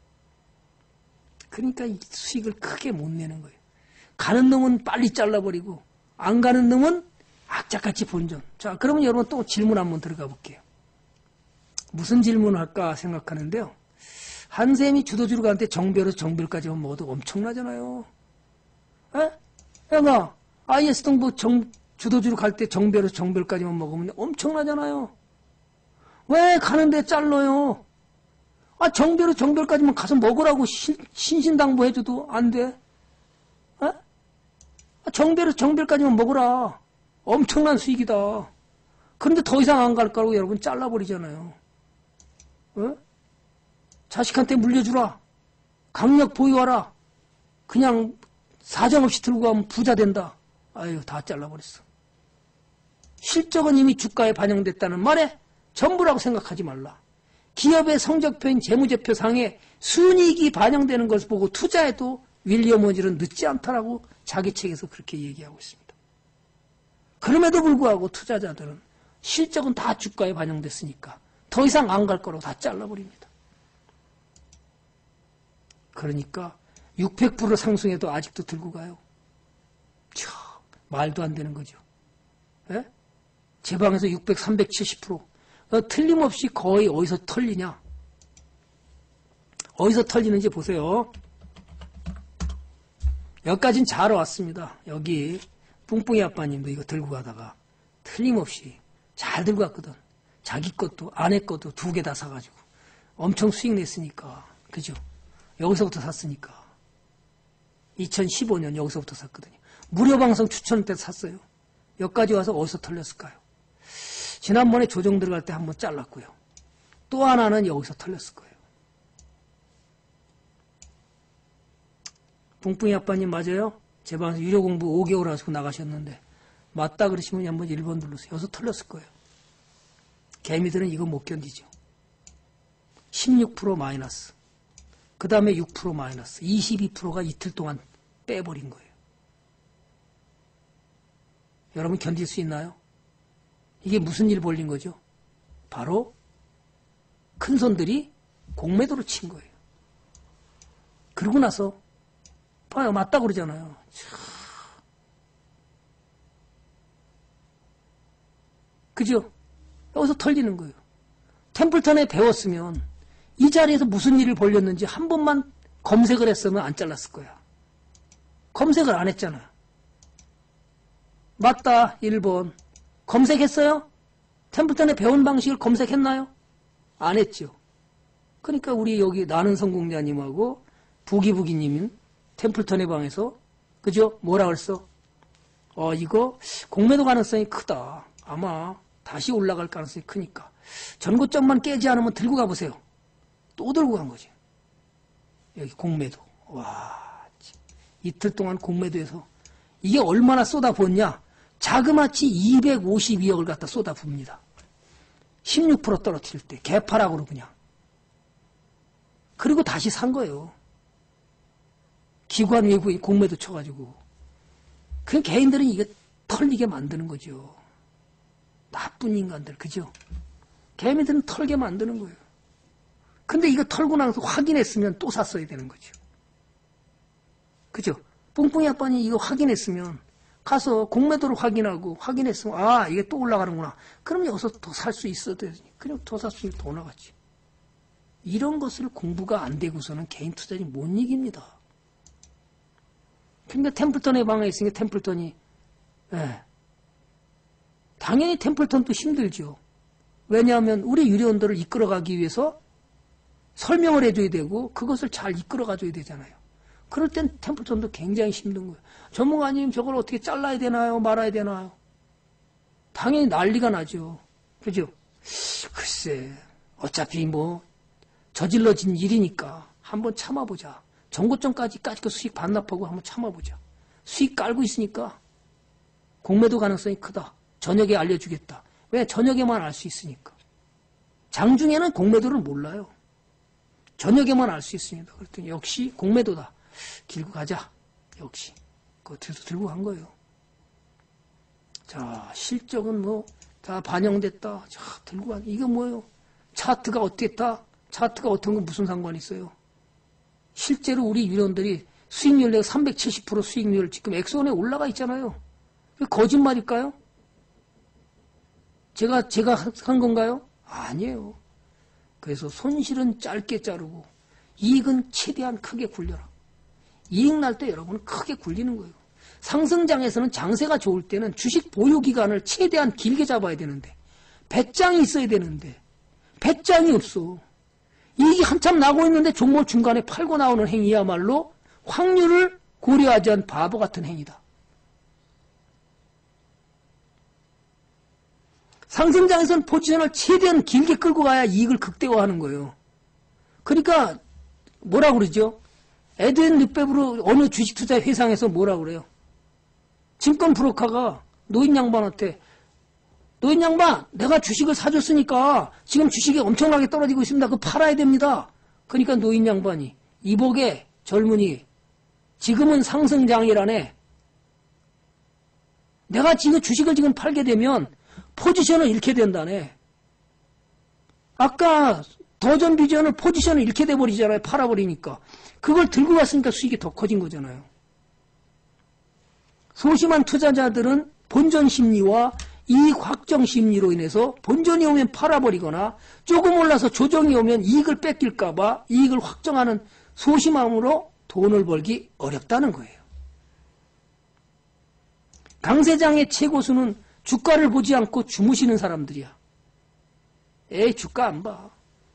Speaker 1: 그러니까 이 수익을 크게 못 내는 거예요. 가는 놈은 빨리 잘라버리고 안 가는 놈은 악착같이 본전. 자, 그러면 여러분 또 질문 한번 들어가 볼게요. 무슨 질문을 할까 생각하는데요. 한샘이 주도주로 가는데 정별에서 정별까지만 먹어도 엄청나잖아요. 에? 얘가 IS동부 주도주로 갈 때 정별에서 정별까지만 먹으면 엄청나잖아요. 왜 가는데 잘라요? 정별에서 정별까지만 가서 먹으라고 신신당부해줘도 안 돼. 에? 정별에서 정별까지만 먹으라. 엄청난 수익이다. 그런데 더 이상 안 갈 거라고 여러분 잘라버리잖아요. 에? 자식한테 물려주라. 강력 보유하라. 그냥 사정없이 들고 가면 부자 된다. 다 잘라버렸어. 실적은 이미 주가에 반영됐다는 말에 전부라고 생각하지 말라. 기업의 성적표인 재무제표상에 순이익이 반영되는 것을 보고 투자해도 윌리엄 워즐은 늦지 않다라고 자기 책에서 그렇게 얘기하고 있습니다. 그럼에도 불구하고 투자자들은 실적은 다 주가에 반영됐으니까 더 이상 안 갈 거라고 다 잘라버립니다. 그러니까 600% 상승해도 아직도 들고 가요. 참 말도 안 되는 거죠. 예? 제 방에서 600, 370% 틀림없이 거의 어디서 털리냐? 어디서 털리는지 보세요. 여기까지는 잘 왔습니다. 여기 뿡뿡이 아빠님도 이거 들고 가다가 틀림없이 잘 들고 갔거든. 자기 것도 아내 것도 2개 다 사가지고 엄청 수익 냈으니까. 그죠? 여기서부터 샀으니까. 2015년 여기서부터 샀거든요. 무료 방송 추천 때 샀어요. 여기까지 와서 어디서 털렸을까요? 지난번에 조정 들어갈 때 한번 잘랐고요. 또 하나는 여기서 털렸을 거예요. 뿡뿡이 아빠님 맞아요? 제 방에서 유료 공부 5개월 하시고 나가셨는데 맞다 그러시면 한번 1번 눌러서 여기서 털렸을 거예요. 개미들은 이거 못 견디죠. 16% 마이너스. 그 다음에 6% 마이너스. 22%가 이틀 동안 빼버린 거예요. 여러분 견딜 수 있나요? 이게 무슨 일 벌린 거죠? 바로 큰 손들이 공매도로 친 거예요. 그러고 나서 봐요. 맞다 그러잖아요. 그죠? 여기서 털리는 거예요. 템플턴에 배웠으면 이 자리에서 무슨 일을 벌렸는지 한 번만 검색을 했으면 안 잘랐을 거야. 검색을 안 했잖아. 맞다. 1번. 검색했어요? 템플턴에 배운 방식을 검색했나요? 안 했죠. 그러니까 우리 여기 나는 성공자님하고 부기부기님은 템플턴의 방에서 그죠? 뭐라 그랬어? 이거 공매도 가능성이 크다. 아마 다시 올라갈 가능성이 크니까 전고점만 깨지 않으면 들고 가보세요. 또 들고 간 거지. 여기 공매도. 와, 이틀 동안 공매도에서 이게 얼마나 쏟아붓냐? 자그마치 252억을 갖다 쏟아붓습니다. 16% 떨어뜨릴 때 개파락으로 그냥. 그리고 다시 산 거예요. 기관 외국인 공매도 쳐가지고. 그 개인들은 이게 털리게 만드는 거죠. 나쁜 인간들, 그죠? 개미들은 털게 만드는 거예요. 근데 이거 털고 나서 확인했으면 또 샀어야 되는 거죠. 그죠? 뿡뿡이 아빠니 이거 확인했으면 가서 공매도를 확인하고 확인했으면 이게 또 올라가는구나. 그럼 여기서 더 살 수 있어야 되지. 그냥 더 살 수 있으면 더 나가지. 이런 것을 공부가 안 되고서는 개인 투자지 못 이깁니다. 그러니까 템플턴의 방에 있으니까 템플턴이 당연히 템플턴도 힘들죠. 왜냐하면 우리 유료원들을 이끌어가기 위해서 설명을 해줘야 되고 그것을 잘 이끌어가줘야 되잖아요. 그럴 땐 템플턴도 굉장히 힘든 거예요. 전문가님 저걸 어떻게 잘라야 되나요? 말아야 되나요? 당연히 난리가 나죠. 그죠? 글쎄 어차피 뭐 저질러진 일이니까 한번 참아보자. 전고점까지 그 수익 반납하고 한번 참아보자. 수익 깔고 있으니까 공매도 가능성이 크다. 저녁에 알려주겠다. 왜? 저녁에만 알 수 있으니까. 장중에는 공매도를 몰라요. 저녁에만 알 수 있습니다. 그랬더니 역시 공매도다. 길고 가자. 역시. 그거 들고 간 거예요. 자, 실적은 뭐 다 반영됐다. 자, 들고 간. 이거 뭐예요? 차트가 어땠다? 차트가 어떤 건 무슨 상관이 있어요? 실제로 우리 유료원들이 수익률 내가 370% 수익률 지금 엑소원에 올라가 있잖아요. 거짓말일까요? 제가 한 건가요? 아니에요. 그래서 손실은 짧게 자르고 이익은 최대한 크게 굴려라. 이익 날 때 여러분은 크게 굴리는 거예요. 상승장에서는 장세가 좋을 때는 주식 보유 기간을 최대한 길게 잡아야 되는데 배짱이 있어야 되는데 배짱이 없어. 이익이 한참 나고 있는데 종목 중간에 팔고 나오는 행위야말로 확률을 고려하지 않은 바보 같은 행위다. 상승장에서는 포지션을 최대한 길게 끌고 가야 이익을 극대화하는 거예요. 그러니까 뭐라고 그러죠? 에드윈 르페브르 어느 주식 투자 회상에서 뭐라고 그래요? 증권 브로커가 노인 양반한테 노인 양반 내가 주식을 사줬으니까 지금 주식이 엄청나게 떨어지고 있습니다. 그거 팔아야 됩니다. 그러니까 노인 양반이 이복의 젊은이 지금은 상승장이라네. 내가 지금 주식을 지금 팔게 되면 포지션을 잃게 된다네. 아까 더전 비전을 포지션을 잃게 돼버리잖아요. 팔아버리니까. 그걸 들고 갔으니까 수익이 더 커진 거잖아요. 소심한 투자자들은 본전 심리와 이익 확정 심리로 인해서 본전이 오면 팔아버리거나 조금 올라서 조정이 오면 이익을 뺏길까봐 이익을 확정하는 소심함으로 돈을 벌기 어렵다는 거예요. 강세장의 최고수는 주가를 보지 않고 주무시는 사람들이야. 에이, 주가 안 봐.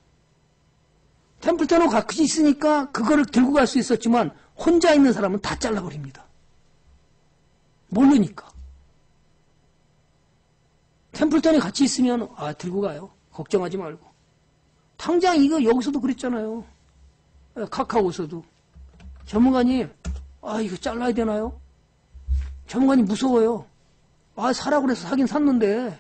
Speaker 1: 템플턴은 가끔씩 있으니까 그거를 들고 갈 수 있었지만 혼자 있는 사람은 다 잘라버립니다. 모르니까. 템플턴이 같이 있으면 들고 가요. 걱정하지 말고. 당장 이거 여기서도 그랬잖아요. 카카오에서도. 전문가님, 이거 잘라야 되나요? 전문가님 무서워요. 사라고 그래서 사긴 샀는데.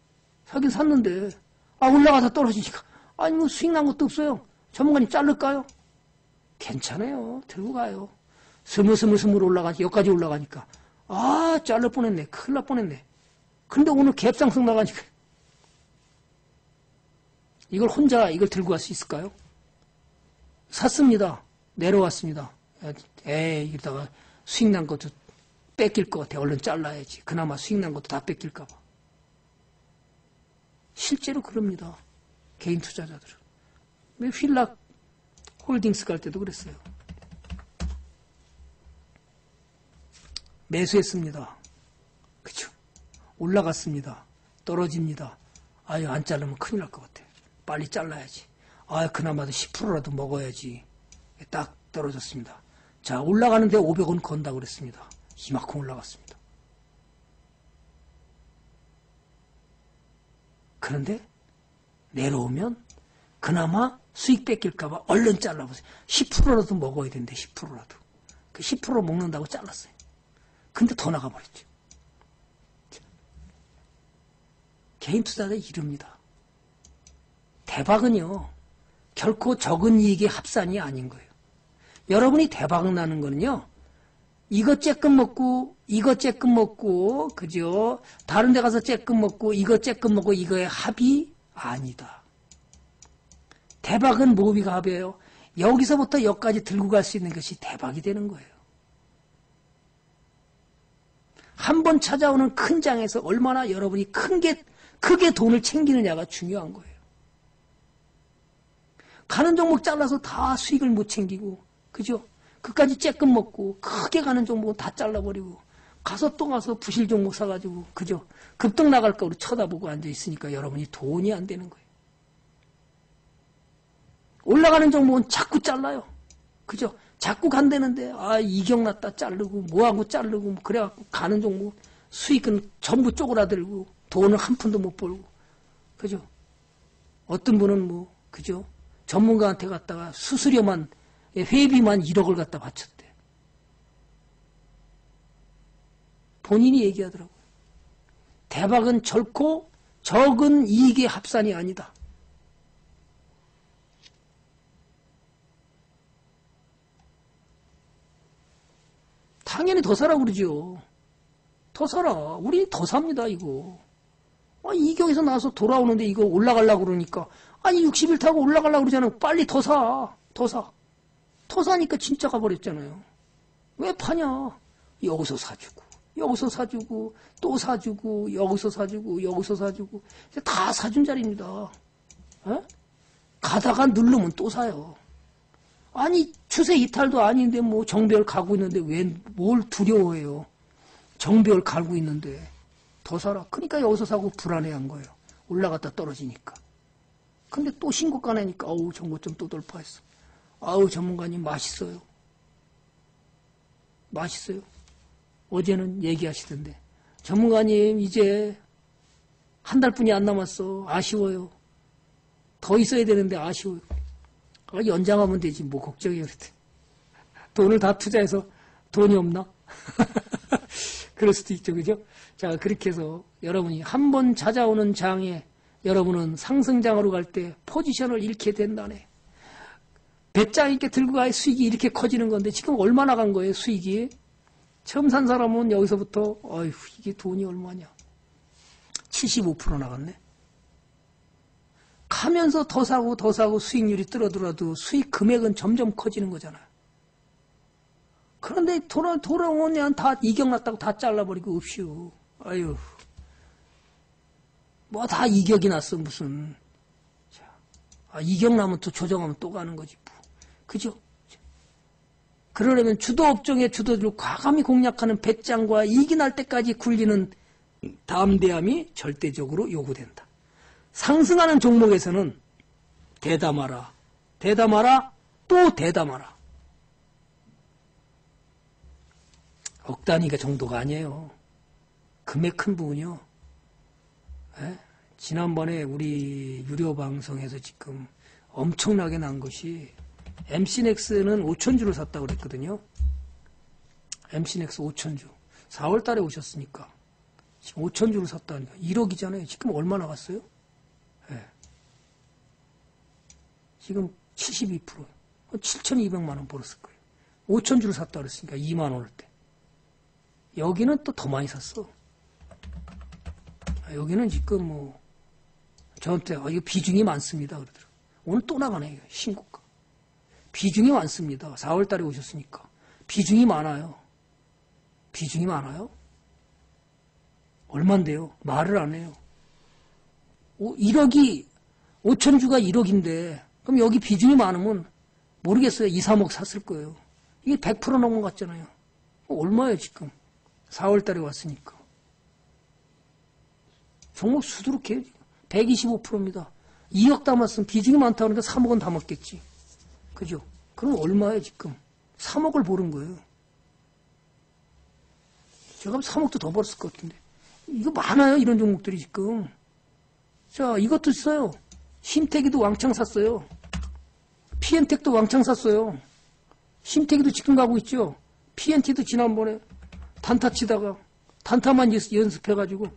Speaker 1: 올라가서 떨어지니까. 뭐 수익 난 것도 없어요. 전문가님 자를까요? 괜찮아요. 들고 가요. 스물스물 올라가지, 여기까지 올라가니까. 자를 뻔했네. 큰일 날 뻔했네. 근데 오늘 갭상승 나가니까. 이걸 혼자 이걸 들고 갈 수 있을까요? 샀습니다. 내려왔습니다. 이러다가 수익 난 것도 뺏길 것 같아. 얼른 잘라야지. 그나마 수익 난 것도 다 뺏길까봐. 실제로 그럽니다. 개인 투자자들은. 휠락 홀딩스 갈 때도 그랬어요. 매수했습니다. 그쵸? 올라갔습니다. 떨어집니다. 안 자르면 큰일 날 것 같아. 빨리 잘라야지. 그나마도 10%라도 먹어야지. 딱 떨어졌습니다. 자, 올라가는데 500원 건다고 그랬습니다. 이만큼 올라갔습니다. 그런데 내려오면 그나마 수익 뺏길까봐 얼른 잘라보세요. 10%라도 먹어야 되는데 10%라도. 그 10% 먹는다고 잘랐어요. 근데 더 나가버렸죠. 개인 투자자의 이릅니다. 대박은요, 결코 적은 이익의 합산이 아닌 거예요. 여러분이 대박 나는 거는요, 이것 쬐끔 먹고, 그죠? 다른 데 가서 쬐끔 먹고, 이것 쬐끔 먹고, 이거의 합이 아니다. 대박은 뭐가 합이에요? 여기서부터 여기까지 들고 갈 수 있는 것이 대박이 되는 거예요. 한 번 찾아오는 큰 장에서 얼마나 여러분이 크게 돈을 챙기느냐가 중요한 거예요. 가는 종목 잘라서 다 수익을 못 챙기고, 그죠? 그까지 쬐끔 먹고, 크게 가는 종목은 다 잘라버리고, 가서 부실 종목 사가지고, 그죠? 급등 나갈까 우리 쳐다보고 앉아있으니까 여러분이 돈이 안 되는 거예요. 올라가는 종목은 자꾸 잘라요. 그죠? 자꾸 간다는데, 이격 났다 자르고, 뭐하고 자르고, 그래갖고 가는 종목, 수익은 전부 쪼그라들고, 돈을 한 푼도 못 벌고, 그죠? 어떤 분은 그죠? 전문가한테 갔다가 수수료만, 회비만 1억을 갖다 바쳤대. 본인이 얘기하더라고요. 대박은 결코 적은 이익의 합산이 아니다. 당연히 더 사라고 그러죠. 더 사라. 우리 더 삽니다, 이거. 이격에서 나와서 돌아오는데 이거 올라가려고 그러니까. 60일 타고 올라가려고 그러잖아요. 빨리 더 사. 더 사니까 진짜 가버렸잖아요. 왜 파냐? 여기서 사주고, 또 사주고, 여기서 사주고. 다 사준 자리입니다. 가다가 누르면 또 사요. 추세 이탈도 아닌데 정배열 가고 있는데 뭘 두려워해요. 정배열 갈고 있는데 더 사라. 그러니까 여기서 사고 불안해한 거예요. 올라갔다 떨어지니까. 근데 또 신고가 내니까 정고점 또 돌파했어. 전문가님 맛있어요. 어제는 얘기하시던데 전문가님 이제 한 달뿐이 안 남았어. 아쉬워요. 더 있어야 되는데 아쉬워요. 연장하면 되지 뭐 걱정해요. 돈을 다 투자해서 돈이 없나? 그럴 수도 있죠. 그죠? 자, 그렇게 해서 여러분이 한 번 찾아오는 장에 여러분은 상승장으로 갈 때 포지션을 잃게 된다네. 배짱 있게 들고 가야 수익이 이렇게 커지는 건데 지금 얼마나 간 거예요, 수익이? 처음 산 사람은 여기서부터 이게 돈이 얼마냐? 75% 나갔네. 가면서 더 사고 수익률이 떨어지더라도 수익 금액은 점점 커지는 거잖아요. 그런데 돌아오면 다 이격 났다고 다 잘라버리고 없이요. 아유, 뭐 다 이격이 났어 무슨. 이격 나면 또 조정하면 또 가는 거지 뭐. 그죠? 그러려면 주도업종의 주도주를 과감히 공략하는 배짱과 이익이 날 때까지 굴리는 담대함이 절대적으로 요구된다. 상승하는 종목에서는 대담하라, 대담하라, 또 대담하라. 억 단위가 정도가 아니에요. 금액 큰 부분이요. 에? 지난번에 우리 유료 방송에서 지금 엄청나게 난 것이 MC넥스는 5천주를 샀다고 그랬거든요. MC넥스 5천주. 4월 달에 오셨으니까 지금 5천주를 샀다니까 1억이잖아요. 지금 얼마 나갔어요? 네. 지금 72%. 7,200만 원 벌었을 거예요. 5천주를 샀다고 그랬으니까 2만 원일 때. 여기는 또 더 많이 샀어. 여기는 지금 뭐 저한테 이거 비중이 많습니다 그러더라고요. 오늘 또 나가네요. 신고가. 비중이 많습니다. 4월 달에 오셨으니까. 비중이 많아요. 비중이 많아요? 얼만데요? 말을 안 해요. 1억이 5천주가 1억인데 그럼 여기 비중이 많으면 모르겠어요. 2, 3억 샀을 거예요. 이게 100% 넘은 것 같잖아요. 얼마예요 지금? 4월 달에 왔으니까. 종목 수두룩해요. 125%입니다. 2억 담았으면 비중이 많다고 하니까 3억은 담았겠지. 그죠? 그럼 얼마예요 지금? 3억을 버는 거예요. 제가 3억도 더 벌었을 것 같은데. 이거 많아요 이런 종목들이 지금. 자 이것도 있어요. 심태기도 왕창 샀어요. PN텍도 왕창 샀어요. 심태기도 지금 가고 있죠. PNT도 지난번에 단타 치다가 단타만 연습해가지고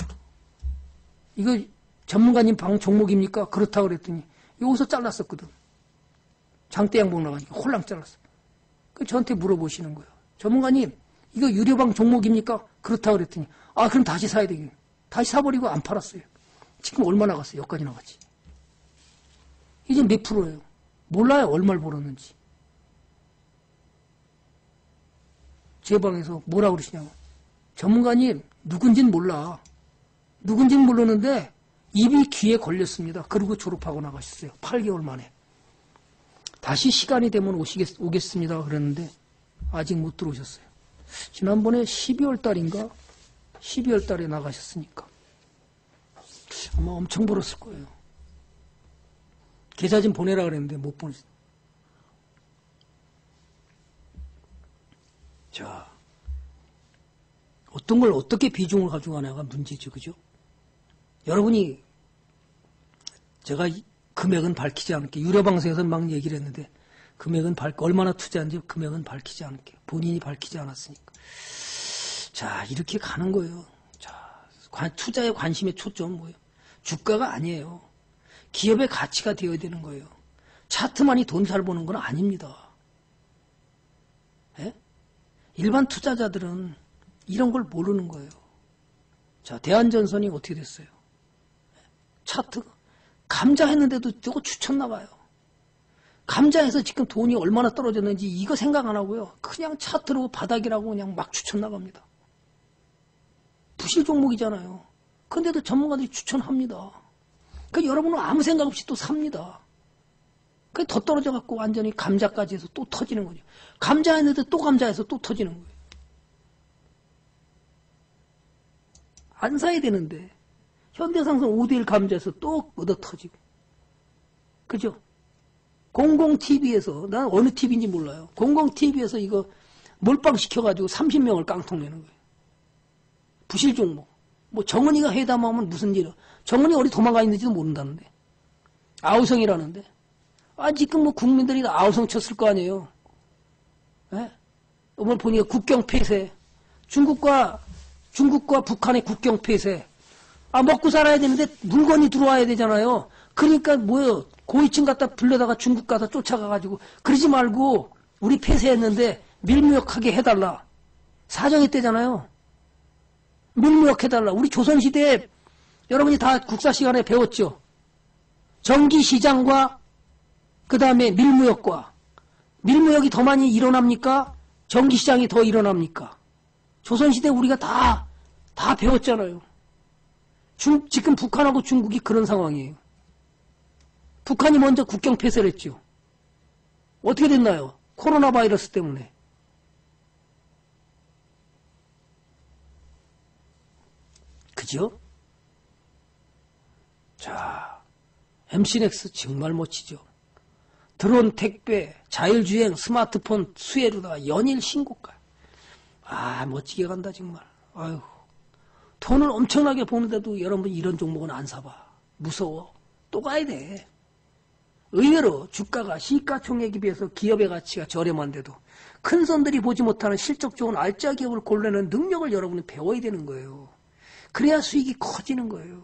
Speaker 1: 이거 전문가님 방 종목입니까? 그렇다고 그랬더니 여기서 잘랐었거든. 장대 양봉 나가니까 홀랑 잘랐어. 그 저한테 물어보시는 거예요. 전문가님 이거 유료방 종목입니까? 그렇다고 그랬더니 그럼 다시 사야 되겠네. 다시 사버리고 안 팔았어요. 지금 얼마 나갔어요? 여기까지 나갔지. 이제 몇 프로예요? 몰라요. 얼마를 벌었는지. 제 방에서 뭐라고 그러시냐고. 전문가님 누군진 몰라. 누군진 모르는데 입이 귀에 걸렸습니다. 그리고 졸업하고 나가셨어요. 8개월 만에. 다시 시간이 되면 오겠습니다. 그랬는데 아직 못 들어오셨어요. 지난번에 12월 달인가? 12월 달에 나가셨으니까 아마 엄청 벌었을 거예요. 계좌 좀 보내라 그랬는데 못 보냈어요. 자, 어떤 걸 어떻게 비중을 가져가냐가 문제죠. 그죠? 여러분이 제가 금액은 밝히지 않을게요. 유료방송에서는 막 얘기를 했는데 금액은 얼마나 투자한지 금액은 밝히지 않을게요. 본인이 밝히지 않았으니까. 자, 이렇게 가는 거예요. 자, 투자의 관심의 초점은 뭐예요? 주가가 아니에요. 기업의 가치가 되어야 되는 거예요. 차트만이 돈 잘 버는 건 아닙니다. 예? 일반 투자자들은 이런 걸 모르는 거예요. 자, 대한전선이 어떻게 됐어요? 차트 감자 했는데도 저거 추천 나가요. 감자에서 지금 돈이 얼마나 떨어졌는지 이거 생각 안 하고요. 그냥 차트로 바닥이라고 그냥 막 추천 나갑니다. 부실 종목이잖아요. 근데도 전문가들이 추천합니다. 그 여러분은 아무 생각 없이 또 삽니다. 그게 더 떨어져 갖고 완전히 감자까지 해서 또 터지는 거죠. 감자 했는데 또 감자해서 또 터지는 거예요. 안 사야 되는데 현대상선 5대1 감자에서 또 얻어 터지고. 그죠? 공공TV에서, 난 어느 TV인지 몰라요. 공공TV에서 이거 몰빵시켜가지고 30명을 깡통 내는 거예요. 부실 종목. 뭐 정은이가 회담하면 무슨 일이야. 정은이 어디 도망가 있는지도 모른다는데. 아우성이라는데. 지금 뭐 국민들이 다 아우성 쳤을 거 아니에요. 예? 오늘 보니까 국경 폐쇄. 중국과 북한의 국경 폐쇄. 먹고 살아야 되는데 물건이 들어와야 되잖아요. 그러니까 뭐요? 고위층 갖다 불러다가 중국 가서 쫓아가가지고 그러지 말고 우리 폐쇄했는데 밀무역하게 해달라. 사정했대잖아요. 밀무역해달라. 우리 조선시대에 여러분이 다 국사 시간에 배웠죠? 전기시장과 그 다음에 밀무역과 밀무역이 더 많이 일어납니까? 전기시장이 더 일어납니까? 조선시대 우리가 다 배웠잖아요. 지금 북한하고 중국이 그런 상황이에요. 북한이 먼저 국경 폐쇄를 했죠. 어떻게 됐나요? 코로나 바이러스 때문에. 그죠? 자, MC넥스 정말 멋지죠. 드론 택배, 자율주행, 스마트폰 수혜로다가 연일 신고가. 아, 멋지게 간다 정말. 아유, 돈을 엄청나게 버는데도 여러분 이런 종목은 안 사봐. 무서워. 또 가야 돼. 의외로 주가가 시가총액에 비해서 기업의 가치가 저렴한데도 큰 손들이 보지 못하는 실적 좋은 알짜 기업을 고르는 능력을 여러분이 배워야 되는 거예요. 그래야 수익이 커지는 거예요.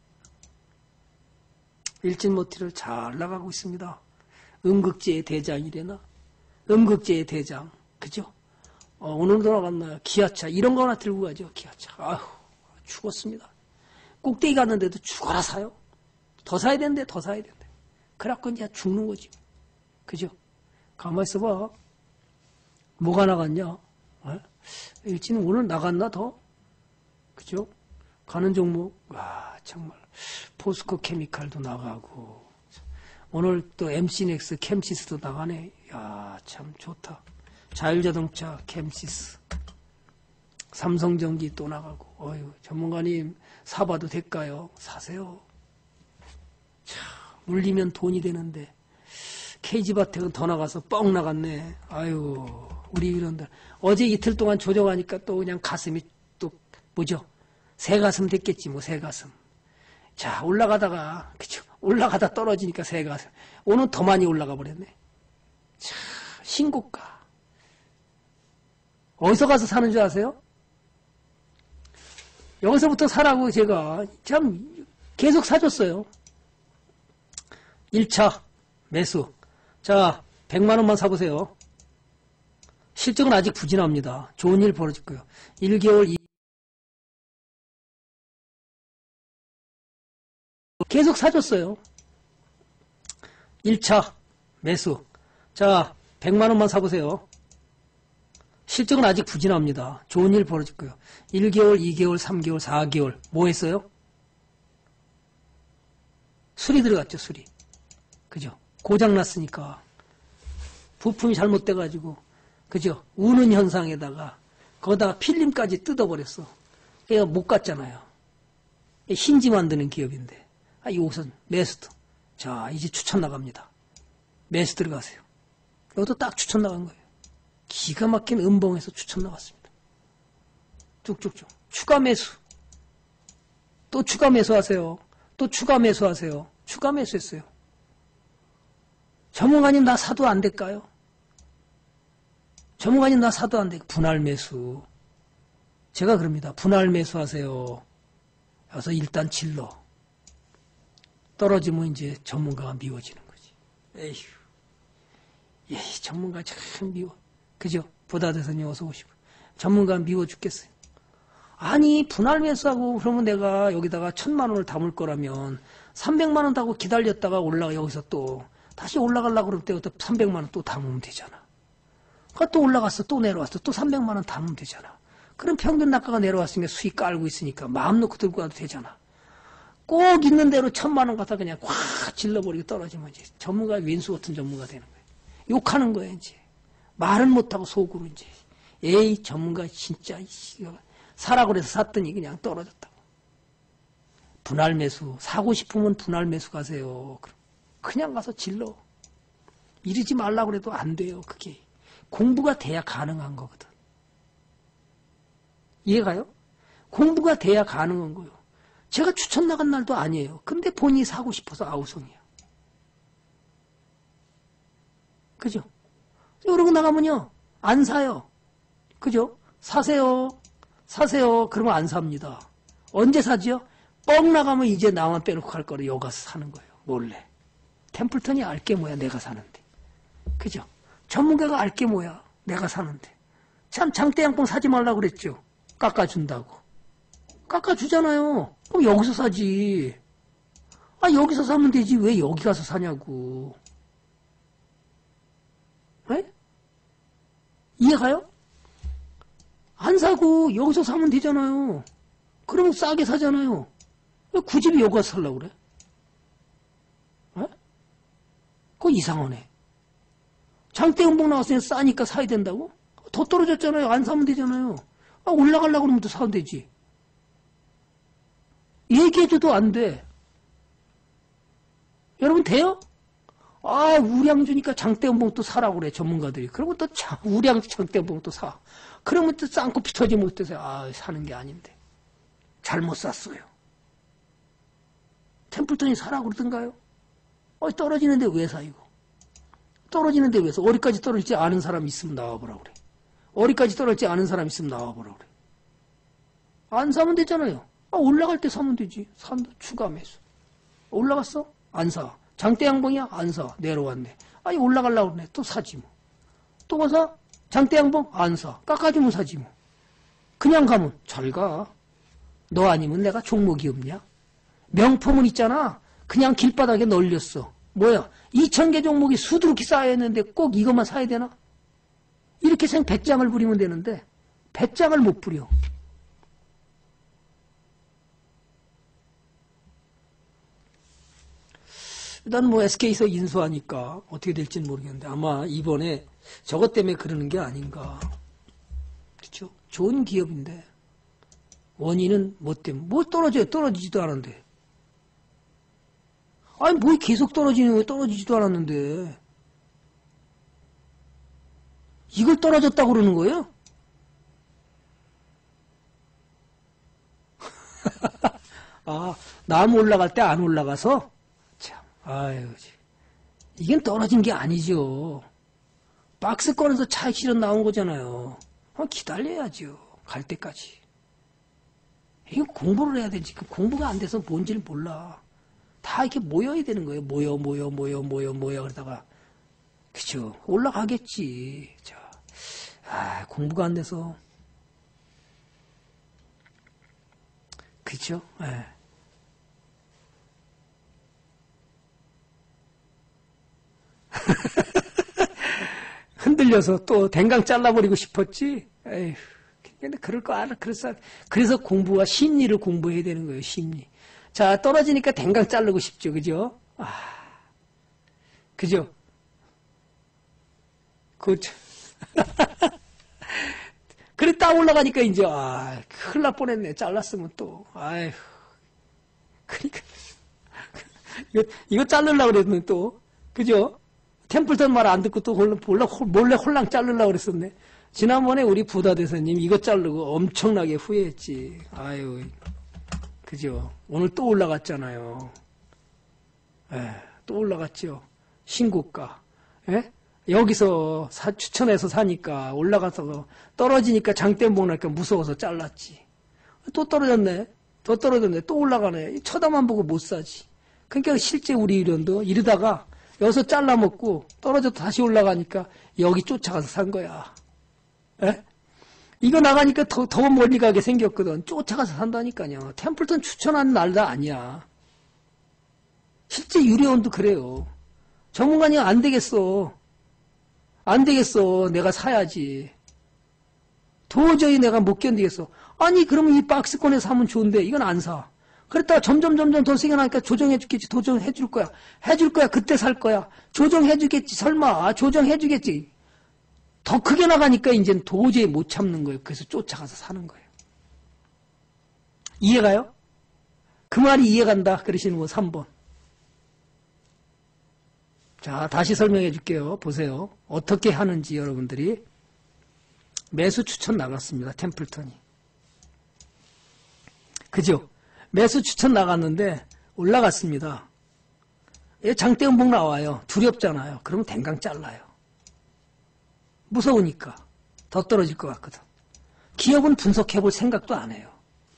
Speaker 1: 일진모티를 잘 나가고 있습니다. 음극재의 대장이래나? 음극재의 대장. 그죠? 오늘도 나갔나요? 기아차. 이런 거 하나 들고 가죠. 기아차. 아휴, 죽었습니다. 꼭대기 갔는데도 죽어라 사요. 더 사야 되는데 더 사야 되는데. 그래갖고 이제 죽는 거지. 그죠? 가만히 있어봐. 뭐가 나갔냐? 일진은 오늘 나갔나 더? 그죠? 가는 종목. 와, 정말. 포스코 케미칼도 나가고. 오늘 또 MC넥스 캠시스도 나가네. 야, 참 좋다. 자율자동차 캠시스. 삼성전기 또 나가고. 어휴, 전문가님 사봐도 될까요? 사세요. 참, 물리면 돈이 되는데. KG바텍은 더 나가서 뻥 나갔네. 아유, 우리 이런들. 어제 이틀 동안 조정하니까 또 그냥 가슴이 또, 뭐죠? 새 가슴 됐겠지, 뭐, 새 가슴. 자, 올라가다가, 그쵸. 올라가다 떨어지니까 새 가슴. 오늘 더 많이 올라가 버렸네. 자, 신고가. 어디서 가서 사는 줄 아세요? 여기서부터 사라고 제가 참 계속 사줬어요. 1차 매수. 자, 100만 원만 사보세요. 실적은 아직 부진합니다. 좋은 일 벌어질 거예요. 1개월, 계속 사줬어요. 1차 매수. 자, 100만 원만 사보세요. 실적은 아직 부진합니다. 좋은 일 벌어질 거예요. 1개월, 2개월, 3개월, 4개월. 뭐 했어요? 수리 들어갔죠, 수리. 그죠? 고장났으니까. 부품이 잘못돼가지고. 그죠? 우는 현상에다가, 거기다가 필름까지 뜯어버렸어. 얘가 못 갔잖아요. 힌지 만드는 기업인데. 아, 이곳은 매수도. 자, 이제 추천 나갑니다. 매수 들어가세요. 이것도 딱 추천 나간 거예요. 기가 막힌 음봉에서 추천 나갔습니다. 쭉쭉쭉. 추가 매수. 또 추가 매수하세요. 또 추가 매수하세요. 추가 매수했어요. 전문가님 나 사도 안 될까요? 전문가님 나 사도 안 될까요? 분할 매수. 제가 그럽니다. 분할 매수하세요. 그래서 일단 질러. 떨어지면 이제 전문가가 미워지는 거지. 에휴. 에이, 전문가 참 미워. 그죠? 보다 대선님 어서 오시고. 전문가 미워 죽겠어요. 아니, 분할 매수하고 그러면 내가 여기다가 1,000만 원을 담을 거라면 300만 원 다고 기다렸다가 올라가 여기서 또 다시 올라가려고 그럴 때 또 300만 원 또 담으면 되잖아. 그러니까 또 올라갔어. 또 내려왔어. 또 300만 원 담으면 되잖아. 그럼 평균 단가가 내려왔으니까 수익 깔고 있으니까 마음 놓고 들고 가도 되잖아. 꼭 있는 대로 1,000만 원 갖다 그냥 확 질러버리고 떨어지면 이제 전문가 왼수 같은 전문가 되는 거예요. 욕하는 거예요, 이제. 말은 못하고 속으로 이제. 에이, 전문가 진짜, 사라고 그래서 샀더니 그냥 떨어졌다고. 분할 매수. 사고 싶으면 분할 매수 가세요. 그냥 가서 질러. 이러지 말라고 그래도 안 돼요, 그게. 공부가 돼야 가능한 거거든. 이해가요? 공부가 돼야 가능한 거예요. 제가 추천 나간 날도 아니에요. 근데 본인이 사고 싶어서 아우성이야. 그죠? 이런 거 나가면요. 안 사요. 그죠? 사세요. 사세요. 그러면 안 삽니다. 언제 사지요? 뻥 나가면 이제 나만 빼놓고 갈 거를 여기 가서 사는 거예요. 몰래. 템플턴이 알게 뭐야. 내가 사는데. 그죠? 전문가가 알게 뭐야. 내가 사는데. 참 장대양봉 사지 말라고 그랬죠. 깎아준다고. 깎아주잖아요. 그럼 여기서 사지. 아, 여기서 사면 되지. 왜 여기 가서 사냐고. 에? 이해가요? 안 사고 여기서 사면 되잖아요. 그러면 싸게 사잖아요. 왜 굳이 여기 가서 살라고 그래? 에? 그거 이상하네. 장대음봉 나왔으니 싸니까 사야 된다고? 더 떨어졌잖아요. 안 사면 되잖아요. 아, 올라가려고 그러면 또 사면 되지. 얘기해줘도 안 돼. 여러분 돼요? 아, 우량 주니까 장대음봉 또 사라고 그래, 전문가들이. 그러면 또 우량 장대음봉 또 사. 그러면 또 쌍코 피 터지면 어떠세요? 아, 사는 게 아닌데. 잘못 샀어요. 템플턴이 사라고 그러던가요? 떨어지는데 왜 사, 이거? 떨어지는데 왜 사? 어디까지 떨어질지 아는 사람 있으면 나와보라 그래. 어디까지 떨어질지 아는 사람 있으면 나와보라 그래. 안 사면 되잖아요. 아, 올라갈 때 사면 되지. 산다, 추가 매수. 올라갔어? 안 사. 장대양봉이야? 안 사. 내려왔네. 아니, 올라가려고 그러네. 또 사지 뭐. 또 뭐 사? 장대양봉? 안 사. 깎아주면 사지 뭐. 그냥 가면 잘 가. 너 아니면 내가 종목이 없냐? 명품은 있잖아. 그냥 길바닥에 널렸어. 뭐야? 2,000개 종목이 수두룩히 쌓여있는데 꼭 이것만 사야 되나? 이렇게 배짱을 부리면 되는데 배짱을 못 부려. 일단 뭐 SK에서 인수하니까 어떻게 될지는 모르겠는데 아마 이번에 저것 때문에 그러는 게 아닌가. 그렇죠? 좋은 기업인데 원인은 뭐 때문에? 뭐 떨어져요? 떨어지지도 않았는데. 아니 뭐 계속 떨어지는 거 떨어지지도 않았는데 이걸 떨어졌다고 그러는 거예요? 아, 남 올라갈 때 안 올라가서? 참, 아유, 이건 떨어진 게 아니죠. 박스 꺼내서 차익 실현 나온 거잖아요. 기다려야죠. 갈 때까지. 이거 공부를 해야 되지. 공부가 안 돼서 뭔지를 몰라. 다 이렇게 모여야 되는 거예요. 모여. 그러다가. 그쵸. 올라가겠지. 자, 공부가 안 돼서. 그쵸. 예. 흔들려서 또 댕강 잘라버리고 싶었지. 에휴. 근데 그럴 거 알아. 그래서 공부와 심리를 공부해야 되는 거예요. 심리. 자, 떨어지니까 댕강 자르고 싶죠. 그죠? 그죠? 그렇죠. 그래 딱 올라가니까 이제 큰일 날 뻔했네. 잘랐으면 또. 아휴. 그러니까 이거 자르려고 그랬는데 또. 그죠? 템플턴 말 안 듣고 또 몰래 홀랑 자르려고 그랬었네. 지난번에 우리 부다 대사님 이거 자르고 엄청나게 후회했지. 아유. 그죠? 오늘 또 올라갔잖아요. 또 올라갔죠. 신고가. 예? 여기서 추천해서 사니까 올라가서 떨어지니까 장대목 나니까 무서워서 잘랐지. 또 떨어졌네. 더 떨어졌네. 또 올라가네. 쳐다만 보고 못 사지. 그러니까 실제 우리 이런도 이러다가 여기서 잘라먹고 떨어져서 다시 올라가니까 여기 쫓아가서 산 거야. 에? 이거 나가니까 더 멀리 가게 생겼거든. 쫓아가서 산다니까요. 템플턴 추천하는 날도 아니야. 실제 유리원도 그래요. 전문가님 안 되겠어. 안 되겠어. 내가 사야지. 도저히 내가 못 견디겠어. 아니 그러면 이 박스권에 사면 좋은데 이건 안 사. 그랬다가 점점 더 세게 나니까 조정해주겠지. 조정해줄 거야. 해줄 거야. 그때 살 거야. 조정해주겠지. 설마. 조정해주겠지. 더 크게 나가니까 이제는 도저히 못 참는 거예요. 그래서 쫓아가서 사는 거예요. 이해가요? 그 말이 이해간다. 그러시는 분 3번. 자, 다시 설명해 줄게요. 보세요. 어떻게 하는지 여러분들이. 매수 추천 나갔습니다. 템플턴이. 그죠? 매수 추천 나갔는데 올라갔습니다. 장대음봉 나와요. 두렵잖아요. 그러면 댕강 잘라요. 무서우니까 더 떨어질 것 같거든. 기업은 분석해 볼 생각도 안 해요.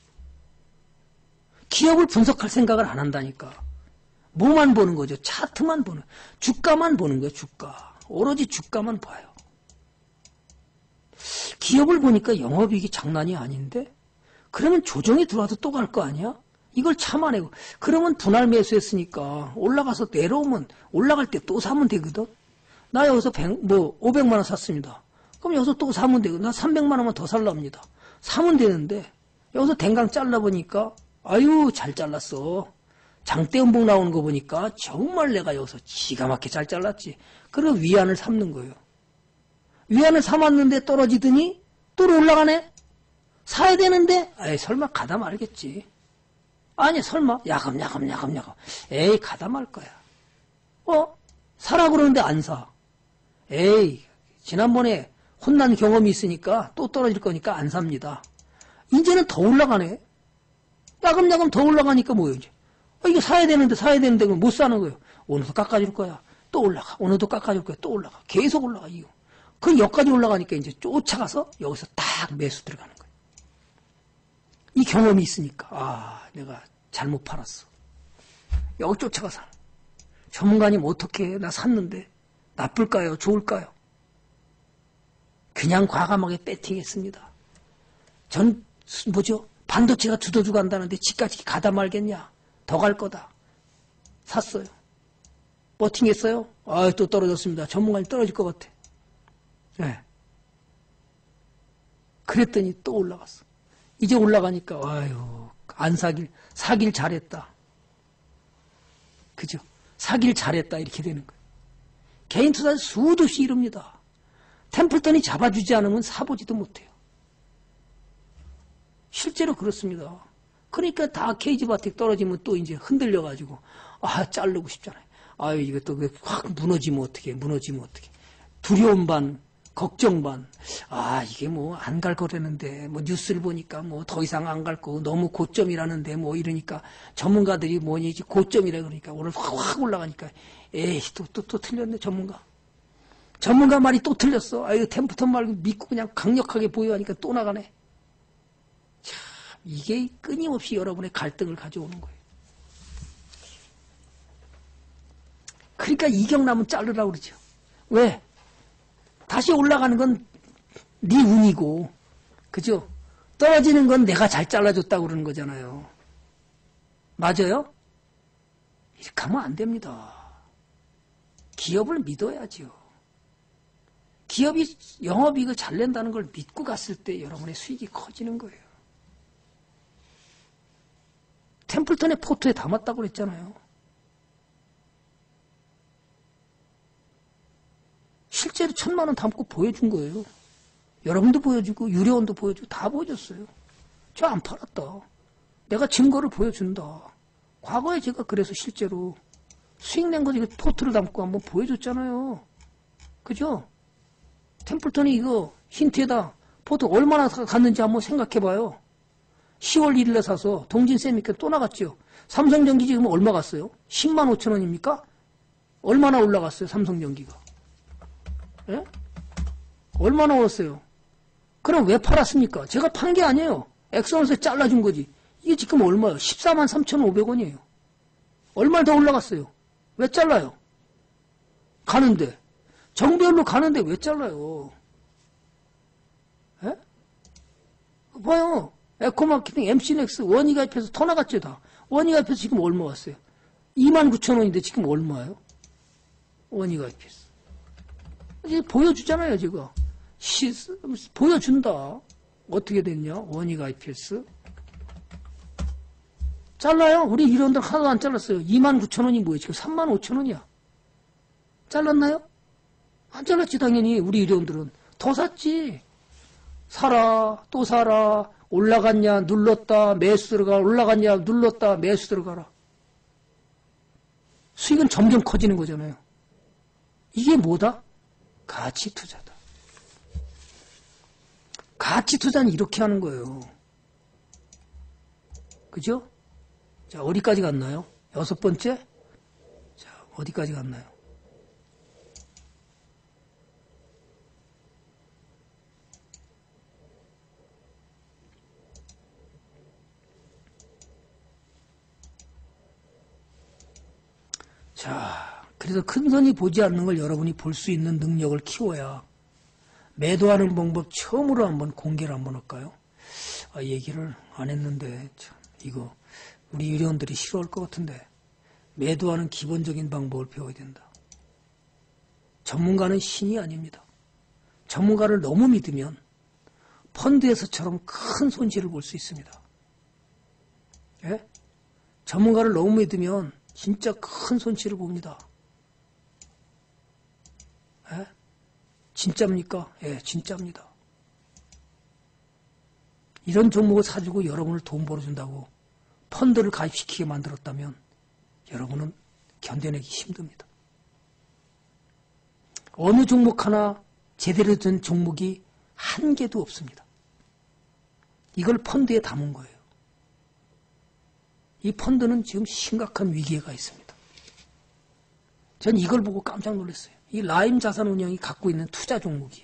Speaker 1: 기업을 분석할 생각을 안 한다니까. 뭐만 보는 거죠? 차트만 보는, 주가만 보는 거예요. 주가. 오로지 주가만 봐요. 기업을 보니까 영업이익이 장난이 아닌데 그러면 조정이 들어와도 또 갈 거 아니야? 이걸 참아내고. 그러면 분할 매수했으니까 올라가서 내려오면 올라갈 때 또 사면 되거든. 나 여기서 500만 원 샀습니다. 그럼 여기서 또 사면 되고, 나 300만 원만 더 살랍니다. 사면 되는데, 여기서 댕강 잘라보니까, 아유, 잘 잘랐어. 장대음봉 나오는 거 보니까 정말 내가 여기서 기가 막히게 잘 잘랐지. 그리고 위안을 삼는 거예요. 위안을 삼았는데 떨어지더니 또 올라가네? 사야 되는데, 에이, 설마 가다 말겠지. 아니, 설마, 야금. 에이, 가다 말 거야. 사라 그러는데 안 사. 에이, 지난번에 혼난 경험이 있으니까 또 떨어질 거니까 안 삽니다. 이제는 더 올라가네. 야금 더 올라가니까 뭐예요, 이제. 이거 사야 되는데 그럼 못 사는 거예요. 오늘도 깎아줄 거야. 또 올라가. 오늘도 깎아줄 거야. 또 올라가. 계속 올라가, 이거. 그 여기까지 올라가니까 이제 쫓아가서 여기서 딱 매수 들어가는 거예요. 이 경험이 있으니까, 내가 잘못 팔았어. 여기 쫓아가서. 전문가님 어떻게 해? 나 샀는데. 나쁠까요? 좋을까요? 그냥 과감하게 배팅했습니다. 반도체가 두더주 간다는데 집까지 가다 말겠냐? 더 갈 거다. 샀어요. 버팅했어요? 또 떨어졌습니다. 전문가님 떨어질 것 같아. 네. 그랬더니 또 올라갔어. 이제 올라가니까, 안 사길 잘했다. 그죠? 사길 잘했다. 이렇게 되는 거예요. 개인 투자 수도 없이 이럽니다. 템플턴이 잡아주지 않으면 사보지도 못해요. 실제로 그렇습니다. 그러니까 다 케이지바틱 떨어지면 또 이제 흔들려가지고, 자르고 싶잖아요. 이거 또 확 무너지면 어떡해. 두려움 반, 걱정 반. 이게 안 갈 거라는데, 뉴스를 보니까 더 이상 안 갈 거, 너무 고점이라는데, 이러니까 전문가들이 뭐지, 고점이라 그러니까 오늘 확 올라가니까, 에이, 또 틀렸네, 전문가. 전문가 말이 또 틀렸어. 이거 템플턴 말고 믿고 그냥 강력하게 보유하니까 또 나가네. 참, 이게 끊임없이 여러분의 갈등을 가져오는 거예요. 그러니까 이경남은 자르라고 그러죠. 왜? 다시 올라가는 건 네 운이고, 그죠? 떨어지는 건 내가 잘 잘라줬다고 그러는 거잖아요. 맞아요? 이렇게 하면 안 됩니다. 기업을 믿어야죠. 기업이 영업이익을 잘 낸다는 걸 믿고 갔을 때 여러분의 수익이 커지는 거예요. 템플턴의 포트에 담았다고 그랬잖아요. 실제로 1,000만 원 담고 보여준 거예요. 여러분도 보여주고 유료원도 보여주고 다 보여줬어요. 저 안 팔았다. 내가 증거를 보여준다. 과거에 제가 그래서 실제로 수익 낸 거 이거 포트를 담고 한번 보여줬잖아요. 그죠? 템플턴이 이거 힌트에다 포트 얼마나 갔는지 한번 생각해봐요. 10월 1일에 사서 동진쌤이 또 나갔죠. 삼성전기 지금 얼마 갔어요? 10만 5천 원입니까? 얼마나 올라갔어요, 삼성전기가? 예? 얼마나 올랐어요? 그럼 왜 팔았습니까? 제가 판 게 아니에요. 엑선에서 잘라준 거지. 이게 지금 얼마예요? 14만 3,500원이에요. 얼마 더 올라갔어요? 왜 잘라요? 가는데. 정배열로 가는데 왜 잘라요? 예? 봐요. 에코마케팅, MC넥스, 원이가입해서 더 나갔죠, 다. 원이가입해서 지금 얼마 왔어요? 29,000원인데 지금 얼마예요? 원이가입해서. 이제 보여주잖아요, 제가. 보여준다. 어떻게 됐냐? 원이가입해서. 잘라요? 우리 이런들 하나도 안 잘랐어요. 29,000원이 뭐예요? 지금 35,000원이야. 잘랐나요? 안 잘랐지, 당연히. 우리 이런들은. 더 샀지. 사라, 또 사라. 올라갔냐, 눌렀다, 매수 들어가. 올라갔냐, 눌렀다, 매수 들어가라. 수익은 점점 커지는 거잖아요. 이게 뭐다? 가치 투자다. 가치 투자는 이렇게 하는 거예요. 그죠? 자, 어디까지 갔나요? 6번째? 자, 어디까지 갔나요? 자, 그래서 큰손이 보지 않는 걸 여러분이 볼 수 있는 능력을 키워야 매도하는 방법 처음으로 한번 공개를 한번 할까요? 얘기를 안 했는데 참 이거 우리 유료원들이 싫어할 것 같은데 매도하는 기본적인 방법을 배워야 된다. 전문가는 신이 아닙니다. 전문가를 너무 믿으면 펀드에서처럼 큰 손실을 볼 수 있습니다. 예? 전문가를 너무 믿으면 진짜 큰 손실을 봅니다. 예? 진짜입니까? 예, 진짜입니다. 이런 종목을 사주고 여러분을 돈 벌어준다고 펀드를 가입시키게 만들었다면 여러분은 견뎌내기 힘듭니다. 어느 종목 하나 제대로 된 종목이 한 개도 없습니다. 이걸 펀드에 담은 거예요. 이 펀드는 지금 심각한 위기에 가 있습니다. 전 이걸 보고 깜짝 놀랐어요. 이 라임 자산운용이 갖고 있는 투자 종목이에요.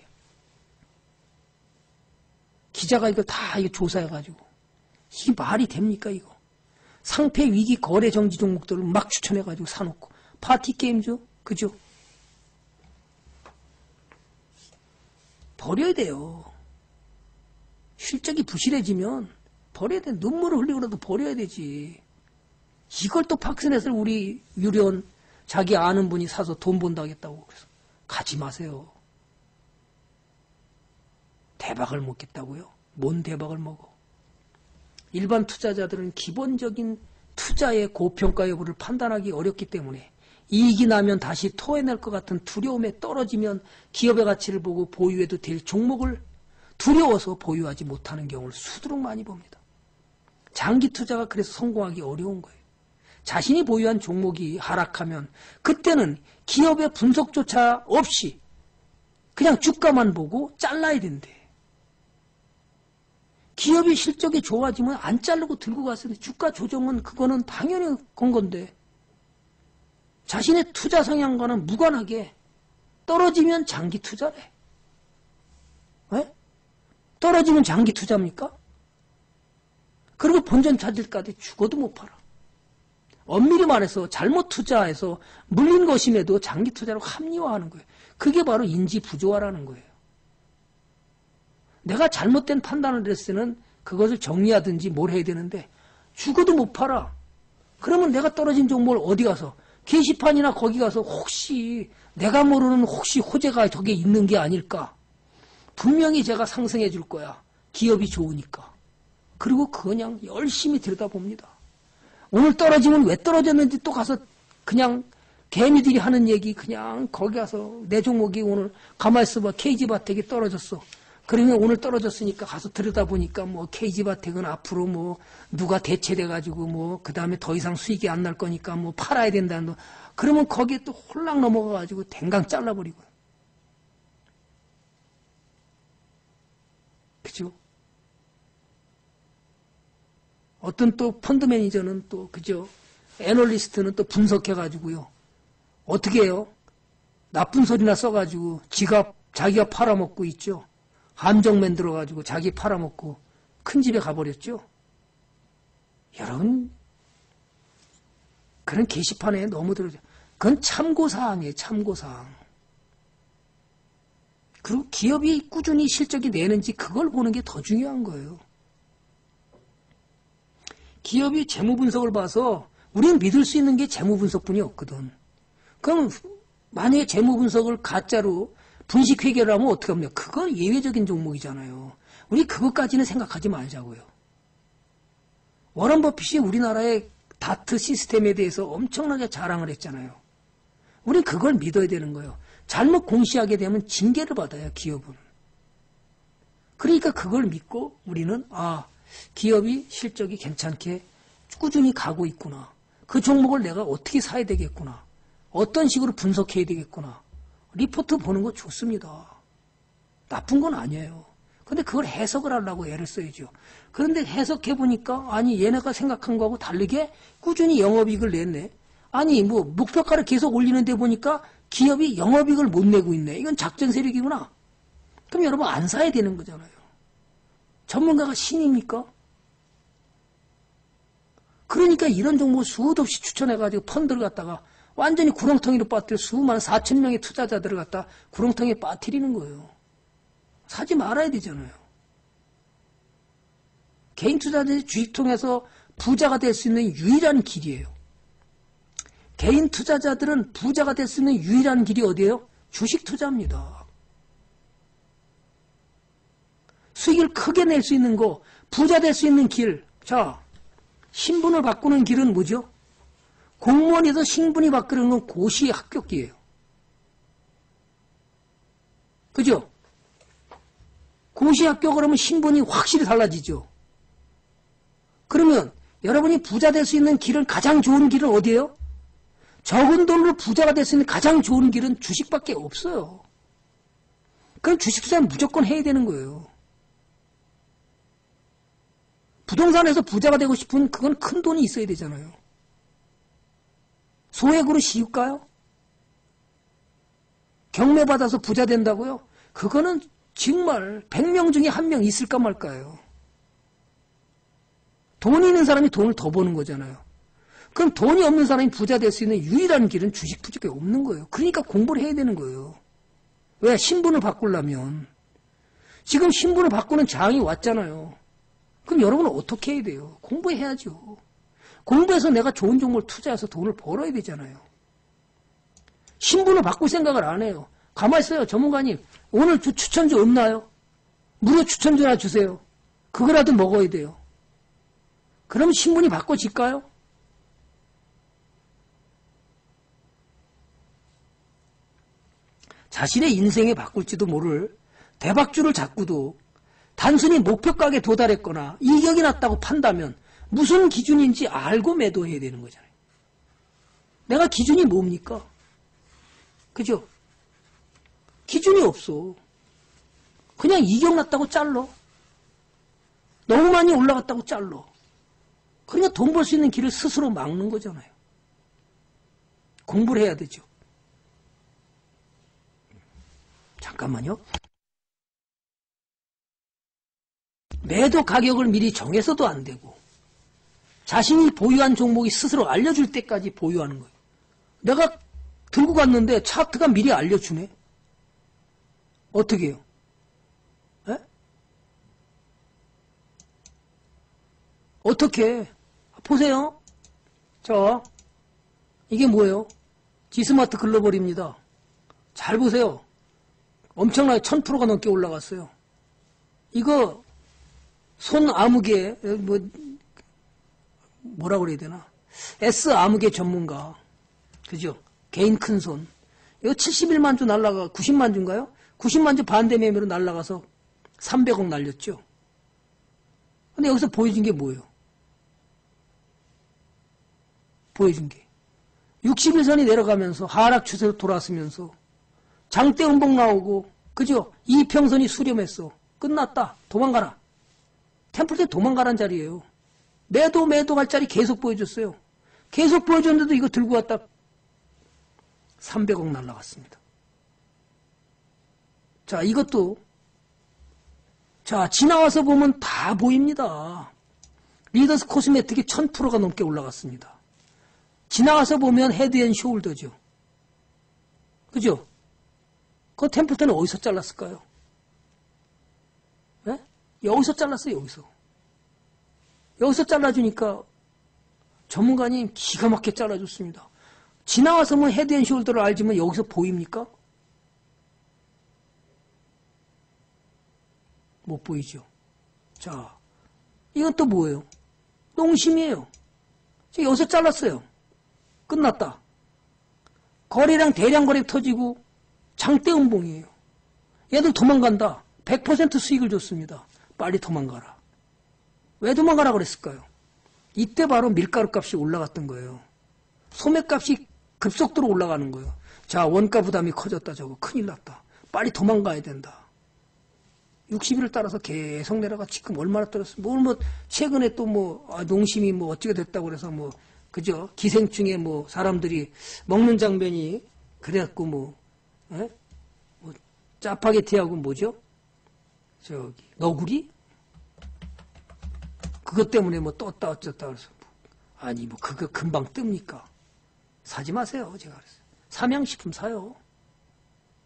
Speaker 1: 기자가 이거 다 조사해가지고 이 말이 됩니까 이거? 상패 위기 거래 정지 종목들을 막 추천해가지고 사놓고 파티 게임죠? 그죠? 버려야 돼요. 실적이 부실해지면 버려야 돼. 눈물을 흘리고라도 버려야 되지. 이걸 또 박스넷을 우리 유료원 자기 아는 분이 사서 돈 번다고 했다고 그래서 가지 마세요. 대박을 먹겠다고요? 뭔 대박을 먹어? 일반 투자자들은 기본적인 투자의 고평가 여부를 판단하기 어렵기 때문에 이익이 나면 다시 토해낼 것 같은 두려움에 떨어지면 기업의 가치를 보고 보유해도 될 종목을 두려워서 보유하지 못하는 경우를 수두룩 많이 봅니다. 장기 투자가 그래서 성공하기 어려운 거예요. 자신이 보유한 종목이 하락하면 그때는 기업의 분석조차 없이 그냥 주가만 보고 잘라야 된대. 기업의 실적이 좋아지면 안 자르고 들고 갔을 때 주가 조정은 그거는 당연히 건 건데 자신의 투자 성향과는 무관하게 떨어지면 장기 투자래. 왜? 떨어지면 장기 투자입니까? 그리고 본전 찾을까지 죽어도 못 팔아. 엄밀히 말해서 잘못 투자해서 물린 것임에도 장기 투자로 합리화하는 거예요. 그게 바로 인지 부조화라는 거예요. 내가 잘못된 판단을 했을 때는 그것을 정리하든지 뭘 해야 되는데 죽어도 못 팔아. 그러면 내가 떨어진 종목을 어디 가서 게시판이나 거기 가서 혹시 내가 모르는 혹시 호재가 저게 있는 게 아닐까. 분명히 제가 상승해 줄 거야. 기업이 좋으니까. 그리고 그냥 열심히 들여다봅니다. 오늘 떨어지면 왜 떨어졌는지 또 가서 그냥 개미들이 하는 얘기 그냥 거기 가서 내 종목이 오늘 가만히 있어봐 KG바텍이 떨어졌어. 그러면 오늘 떨어졌으니까 가서 들여다보니까 뭐 KG바텍은 앞으로 뭐 누가 대체돼가지고 뭐 그 다음에 더 이상 수익이 안 날 거니까 뭐 팔아야 된다는 그러면 거기에 또 홀랑 넘어가가지고 댕강 잘라버리고. 그죠? 어떤 또 펀드 매니저는 또 그죠? 애널리스트는 또 분석해가지고요. 어떻게 해요? 나쁜 소리나 써가지고 자기가 팔아먹고 있죠. 함정 만들어가지고 자기 팔아먹고 큰 집에 가버렸죠. 여러분 그런 게시판에 너무 들어오죠. 그건 참고사항이에요. 참고사항. 그리고 기업이 꾸준히 실적이 내는지 그걸 보는 게 더 중요한 거예요. 기업이 재무분석을 봐서 우리는 믿을 수 있는 게 재무분석뿐이 없거든. 그럼 만약에 재무분석을 가짜로 분식회계를 하면 어떻게 합니까? 그건 예외적인 종목이잖아요. 우리 그것까지는 생각하지 말자고요. 워런 버핏이 우리나라의 다트 시스템에 대해서 엄청나게 자랑을 했잖아요. 우리 그걸 믿어야 되는 거예요. 잘못 공시하게 되면 징계를 받아요, 기업은. 그러니까 그걸 믿고 우리는 기업이 실적이 괜찮게 꾸준히 가고 있구나. 그 종목을 내가 어떻게 사야 되겠구나. 어떤 식으로 분석해야 되겠구나. 리포트 보는 거 좋습니다. 나쁜 건 아니에요. 근데 그걸 해석을 하려고 애를 써야죠. 그런데 해석해보니까 아니 얘네가 생각한 거하고 다르게 꾸준히 영업이익을 냈네. 아니 뭐 목표가를 계속 올리는데 보니까 기업이 영업이익을 못 내고 있네. 이건 작전 세력이구나. 그럼 여러분 안 사야 되는 거잖아요. 전문가가 신입니까? 그러니까 이런 종목 수도 없이 추천해가지고 펀드를 갖다가 완전히 구렁텅이로 빠뜨려 수만 4천 명의 투자자들을 갖다 구렁텅이에 빠뜨리는 거예요. 사지 말아야 되잖아요. 개인 투자자들이 주식 통해서 부자가 될 수 있는 유일한 길이에요. 개인 투자자들은 부자가 될 수 있는 유일한 길이 어디예요? 주식 투자입니다. 수익을 크게 낼 수 있는 거, 부자 될 수 있는 길. 자, 신분을 바꾸는 길은 뭐죠? 공무원에서 신분이 바꾸는 건 고시 합격기예요. 그죠? 고시 합격을 하면 신분이 확실히 달라지죠. 그러면 여러분이 부자 될 수 있는 길은 가장 좋은 길은 어디예요? 적은 돈으로 부자가 될 수 있는 가장 좋은 길은 주식밖에 없어요. 그럼 주식 투자는 무조건 해야 되는 거예요. 부동산에서 부자가 되고 싶으면 그건 큰 돈이 있어야 되잖아요. 소액으로 시울까요? 경매받아서 부자 된다고요? 그거는 정말 100명 중에 1명 있을까 말까요. 돈이 있는 사람이 돈을 더 버는 거잖아요. 그럼 돈이 없는 사람이 부자 될 수 있는 유일한 길은 주식 투자가 없는 거예요. 그러니까 공부를 해야 되는 거예요. 왜? 신분을 바꾸려면. 지금 신분을 바꾸는 장이 왔잖아요. 그럼 여러분은 어떻게 해야 돼요? 공부해야죠. 공부해서 내가 좋은 종목을 투자해서 돈을 벌어야 되잖아요. 신분을 바꿀 생각을 안 해요. 가만히 있어요. 전문가님, 오늘 추천주 없나요? 무료 추천주 하나 주세요. 그거라도 먹어야 돼요. 그럼 신분이 바꿔질까요? 자신의 인생에 바꿀지도 모를 대박주를 잡고도 단순히 목표가에 도달했거나 이격이 났다고 판다면 무슨 기준인지 알고 매도해야 되는 거잖아요. 내가 기준이 뭡니까? 그죠? 기준이 없어. 그냥 이격 났다고 잘러. 너무 많이 올라갔다고 잘러. 그러니까 돈 벌 수 있는 길을 스스로 막는 거잖아요. 공부를 해야 되죠. 잠깐만요. 매도 가격을 미리 정해서도 안 되고 자신이 보유한 종목이 스스로 알려줄 때까지 보유하는 거예요. 내가 들고 갔는데 차트가 미리 알려주네. 어떻게 해요? 에? 어떻게 해? 보세요. 자, 이게 뭐예요? 지스마트 글로벌입니다. 잘 보세요. 엄청나게 1000%가 넘게 올라갔어요. 이거 손 아무개 뭐라 그래야 되나? S 아무개 전문가. 그죠? 개인 큰 손. 이거 71만 주 날라가 90만 주인가요? 90만 주 반대 매매로 날라가서 300억 날렸죠. 근데 여기서 보여준 게 뭐예요? 보여준 게 61선이 내려가면서 하락 추세로 돌아서면서 장대 음봉 나오고 그죠? 이평선이 수렴했어. 끝났다. 도망가라. 템플ate 도망가란 자리예요. 매도할 자리 계속 보여줬어요. 계속 보여줬는데도 이거 들고 왔다 300억 날라갔습니다. 자, 이것도 자, 지나와서 보면 다 보입니다. 리더스 코스메틱이 1000%가 넘게 올라갔습니다. 지나가서 보면 헤드앤숄더죠. 그죠? 그 템플테는 어디서 잘랐을까요? 네? 여기서 잘랐어요, 여기서. 여기서 잘라주니까 전문가님 기가 막히게 잘라줬습니다. 지나와서 뭐 헤드앤숄더를 알지만 여기서 보입니까? 못 보이죠. 자, 이건 또 뭐예요? 농심이에요. 여기서 잘랐어요. 끝났다. 거래량 대량 거래 터지고 장대 음봉이에요. 얘들 도망간다. 100% 수익을 줬습니다. 빨리 도망가라. 왜 도망가라 그랬을까요? 이때 바로 밀가루 값이 올라갔던 거예요. 소매 값이 급속도로 올라가는 거예요. 자, 원가 부담이 커졌다. 저거 큰일 났다. 빨리 도망가야 된다. 60일을 따라서 계속 내려가 지금 얼마나 떨었어. 최근에 또 농심이 어찌게 됐다고 그래서 그죠? 기생충에 사람들이 먹는 장면이 그래갖고 짜파게티하고 뭐죠? 저기 너구리? 그것 때문에 떴다 어쩌다 그래서 아니 그거 금방 뜹니까? 사지 마세요. 제가 그랬어요. 삼양식품 사요.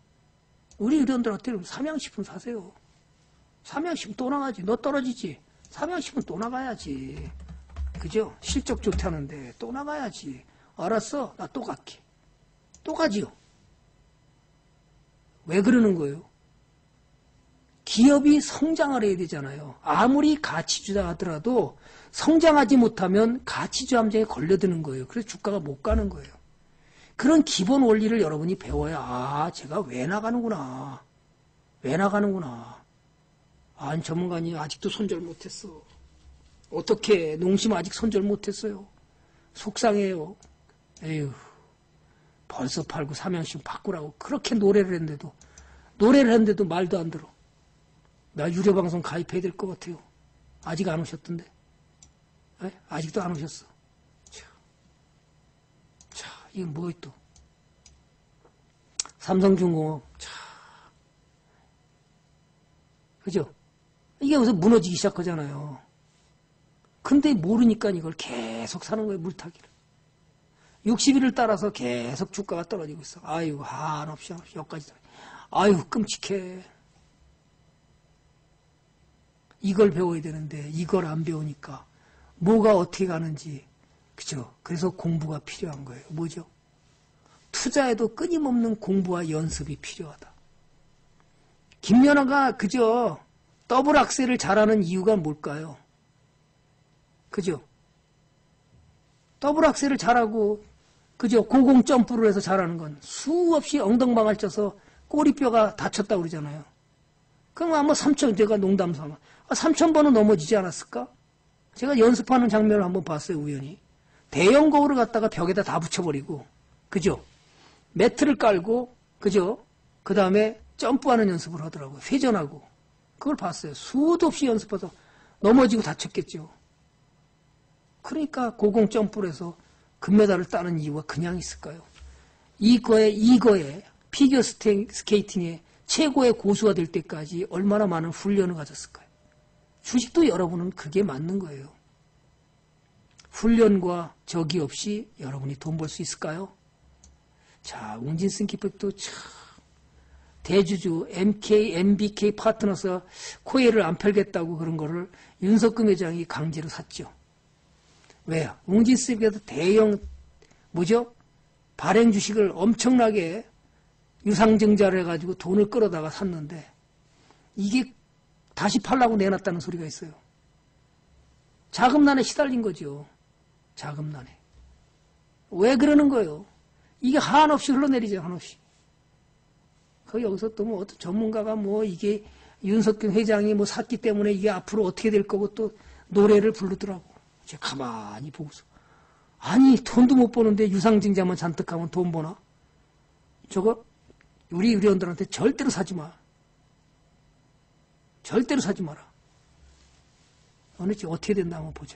Speaker 1: 우리 의료원들한테 삼양식품 사세요. 삼양식품 또 나가지. 너 떨어지지. 삼양식은 또 나가야지. 그죠? 실적 좋다는데 또 나가야지. 알았어. 나 또 갈게. 또 가지요. 왜 그러는 거예요? 기업이 성장을 해야 되잖아요. 아무리 가치주다 하더라도 성장하지 못하면 가치주 함정에 걸려드는 거예요. 그래서 주가가 못 가는 거예요. 그런 기본 원리를 여러분이 배워야 아 제가 왜 나가는구나. 왜 나가는구나. 아니 전문가님 아직도 손절 못했어. 어떻게 농심 아직 손절 못했어요. 속상해요. 에휴 벌써 팔고 삼양식 바꾸라고 그렇게 노래를 했는데도 말도 안 들어. 나 유료방송 가입해야 될 것 같아요. 아직 안 오셨던데. 에? 아직도 안 오셨어. 자, 이건 뭐야 또. 삼성중공업. 자, 그죠? 이게 여기서 무너지기 시작하잖아요. 근데 모르니까 이걸 계속 사는 거예요, 물타기를. 60일을 따라서 계속 주가가 떨어지고 있어. 아이고, 한없이 여기까지. 아이고, 끔찍해. 이걸 배워야 되는데 이걸 안 배우니까 뭐가 어떻게 가는지 그죠? 그래서 공부가 필요한 거예요. 뭐죠? 투자에도 끊임없는 공부와 연습이 필요하다. 김연아가 그죠? 더블 악셀을 잘하는 이유가 뭘까요? 그죠? 더블 악셀을 잘하고 그죠? 고공 점프를 해서 잘하는 건 수없이 엉덩방아를 쳐서 꼬리뼈가 다쳤다고 그러잖아요. 그럼 아마 3천, 제가 농담 삼아. 3,000번은 넘어지지 않았을까? 제가 연습하는 장면을 한번 봤어요, 우연히. 대형 거울을 갖다가 벽에다 다 붙여버리고, 그죠? 매트를 깔고, 그죠? 그 다음에 점프하는 연습을 하더라고요. 회전하고. 그걸 봤어요. 수도 없이 연습해서 넘어지고 다쳤겠죠. 그러니까 고공 점프를 해서 금메달을 따는 이유가 그냥 있을까요? 이거에 피겨 스케이팅의 최고의 고수가 될 때까지 얼마나 많은 훈련을 가졌을까요? 주식도 여러분은 그게 맞는 거예요. 훈련과 적이 없이 여러분이 돈 벌 수 있을까요? 자, 웅진스키백도 참 대주주 MBK 파트너스 코에를 안 팔겠다고 그런 거를 윤석금 회장이 강제로 샀죠. 왜요? 웅진스키백도 대형 뭐죠? 발행 주식을 엄청나게 유상증자를 해가지고 돈을 끌어다가 샀는데 이게 다시 팔라고 내놨다는 소리가 있어요. 자금난에 시달린 거죠. 자금난에. 왜 그러는 거예요? 이게 한없이 흘러내리죠. 한없이. 여기서 또 뭐 어떤 전문가가 뭐 이게 윤석균 회장이 뭐 샀기 때문에 이게 앞으로 어떻게 될 거고 또 노래를 부르더라고. 제가 가만히 보고서. 아니 돈도 못 버는데 유상증자만 잔뜩 하면 돈 버나? 저거 우리 의료원들한테 절대로 사지 마. 절대로 사지 마라. 어느 집 어떻게 된다 한번 보자.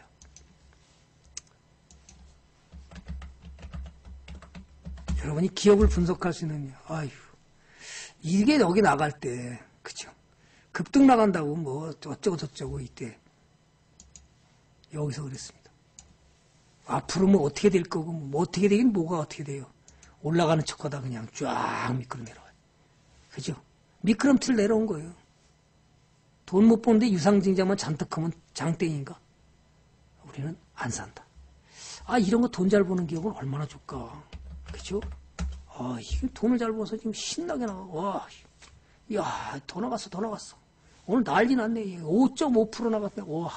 Speaker 1: 여러분이 기업을 분석할 수 있는 아유 이게 여기 나갈 때 그죠? 급등 나간다고 뭐 어쩌고 저쩌고 이때 여기서 그랬습니다. 앞으로 뭐 어떻게 될 거고 뭐 어떻게 되긴 뭐가 어떻게 돼요. 올라가는 척하다 그냥 쫙 미끄러 내려와요. 그죠? 미끄럼틀 내려온 거예요. 돈 못 버는데 유상증자만 잔뜩 하면 장땡인가? 우리는 안 산다. 아, 이런 거 돈 잘 버는 기업은 얼마나 좋을까? 그죠? 아, 이게 돈을 잘 벌어서 지금 신나게 나가. 와, 야, 더 나갔어. 오늘 난리 났네. 5.5% 나갔네. 와.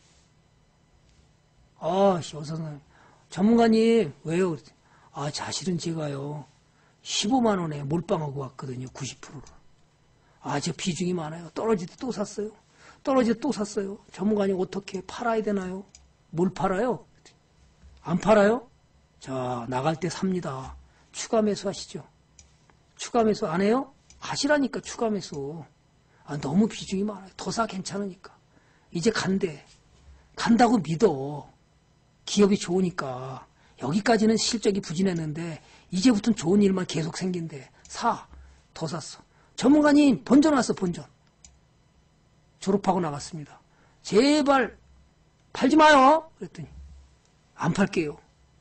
Speaker 1: 아, 여사님. 전문가님, 왜요? 아, 사실은 제가요, 15만 원에 몰빵하고 왔거든요. 90%를. 아, 저 비중이 많아요. 떨어질 때 또 샀어요. 전문가님 어떻게 팔아야 되나요? 뭘 팔아요? 안 팔아요? 자, 나갈 때 삽니다. 추가 매수 하시죠. 추가 매수 안 해요? 하시라니까 추가 매수. 아, 너무 비중이 많아요. 더 사 괜찮으니까. 이제 간대. 간다고 믿어. 기업이 좋으니까. 여기까지는 실적이 부진했는데 이제부터는 좋은 일만 계속 생긴대. 사. 더 샀어. 전문가님 본전 왔어. 본전. 졸업하고 나갔습니다. 제발 팔지 마요. 그랬더니 안 팔게요.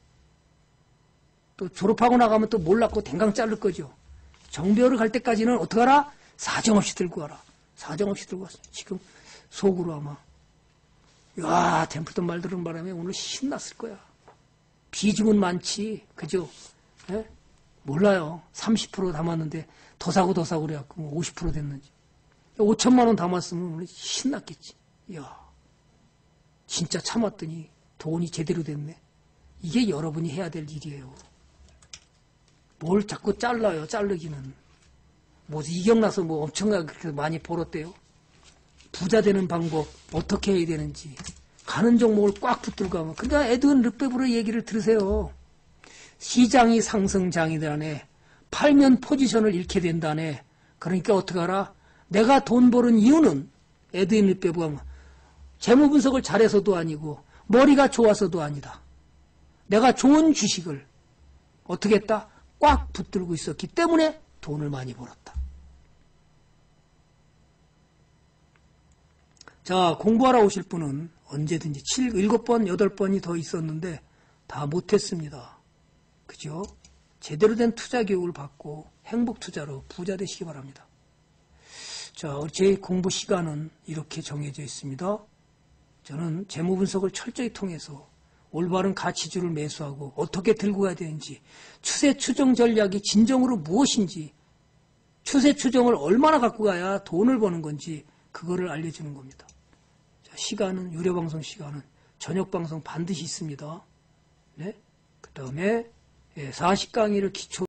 Speaker 1: 또 졸업하고 나가면 또 몰랐고 댕강 자를 거죠. 정배우를 갈 때까지는 어떻게 하라? 사정없이 들고 가라. 사정없이 들고 왔어요. 지금 속으로 아마 야, 템플턴 말 들은 바람에 오늘 신났을 거야. 비중은 많지, 그죠? 예? 몰라요. 30% 담았는데 더 사고 그래갖고 뭐 50% 됐는지. 5천만 원 담았으면 오늘 신났겠지. 이야, 진짜 참았더니 돈이 제대로 됐네. 이게 여러분이 해야 될 일이에요. 뭘 자꾸 잘라요, 자르기는. 뭐 이경나서 뭐 엄청나게 그렇게 많이 벌었대요. 부자 되는 방법, 어떻게 해야 되는지. 가는 종목을 꽉 붙들고 가면. 그러니까 에드윈 르페브르의 얘기를 들으세요. 시장이 상승장이다네. 팔면 포지션을 잃게 된다네. 그러니까 어떻게 하라? 내가 돈 버는 이유는 에드윈 르페브르가 재무 분석을 잘해서도 아니고 머리가 좋아서도 아니다. 내가 좋은 주식을 어떻게 했다? 꽉 붙들고 있었기 때문에 돈을 많이 벌었다. 자, 공부하러 오실 분은 언제든지 7번, 8번이 더 있었는데 다 못했습니다. 그죠? 제대로 된 투자 교육을 받고 행복 투자로 부자 되시기 바랍니다. 자, 제 공부 시간은 이렇게 정해져 있습니다. 저는 재무 분석을 철저히 통해서 올바른 가치주를 매수하고 어떻게 들고 가야 되는지, 추세 추정 전략이 진정으로 무엇인지, 추세 추정을 얼마나 갖고 가야 돈을 버는 건지 그거를 알려주는 겁니다. 자, 시간은 유료방송 시간은 저녁방송 반드시 있습니다. 네? 그 다음에 40강의를 기초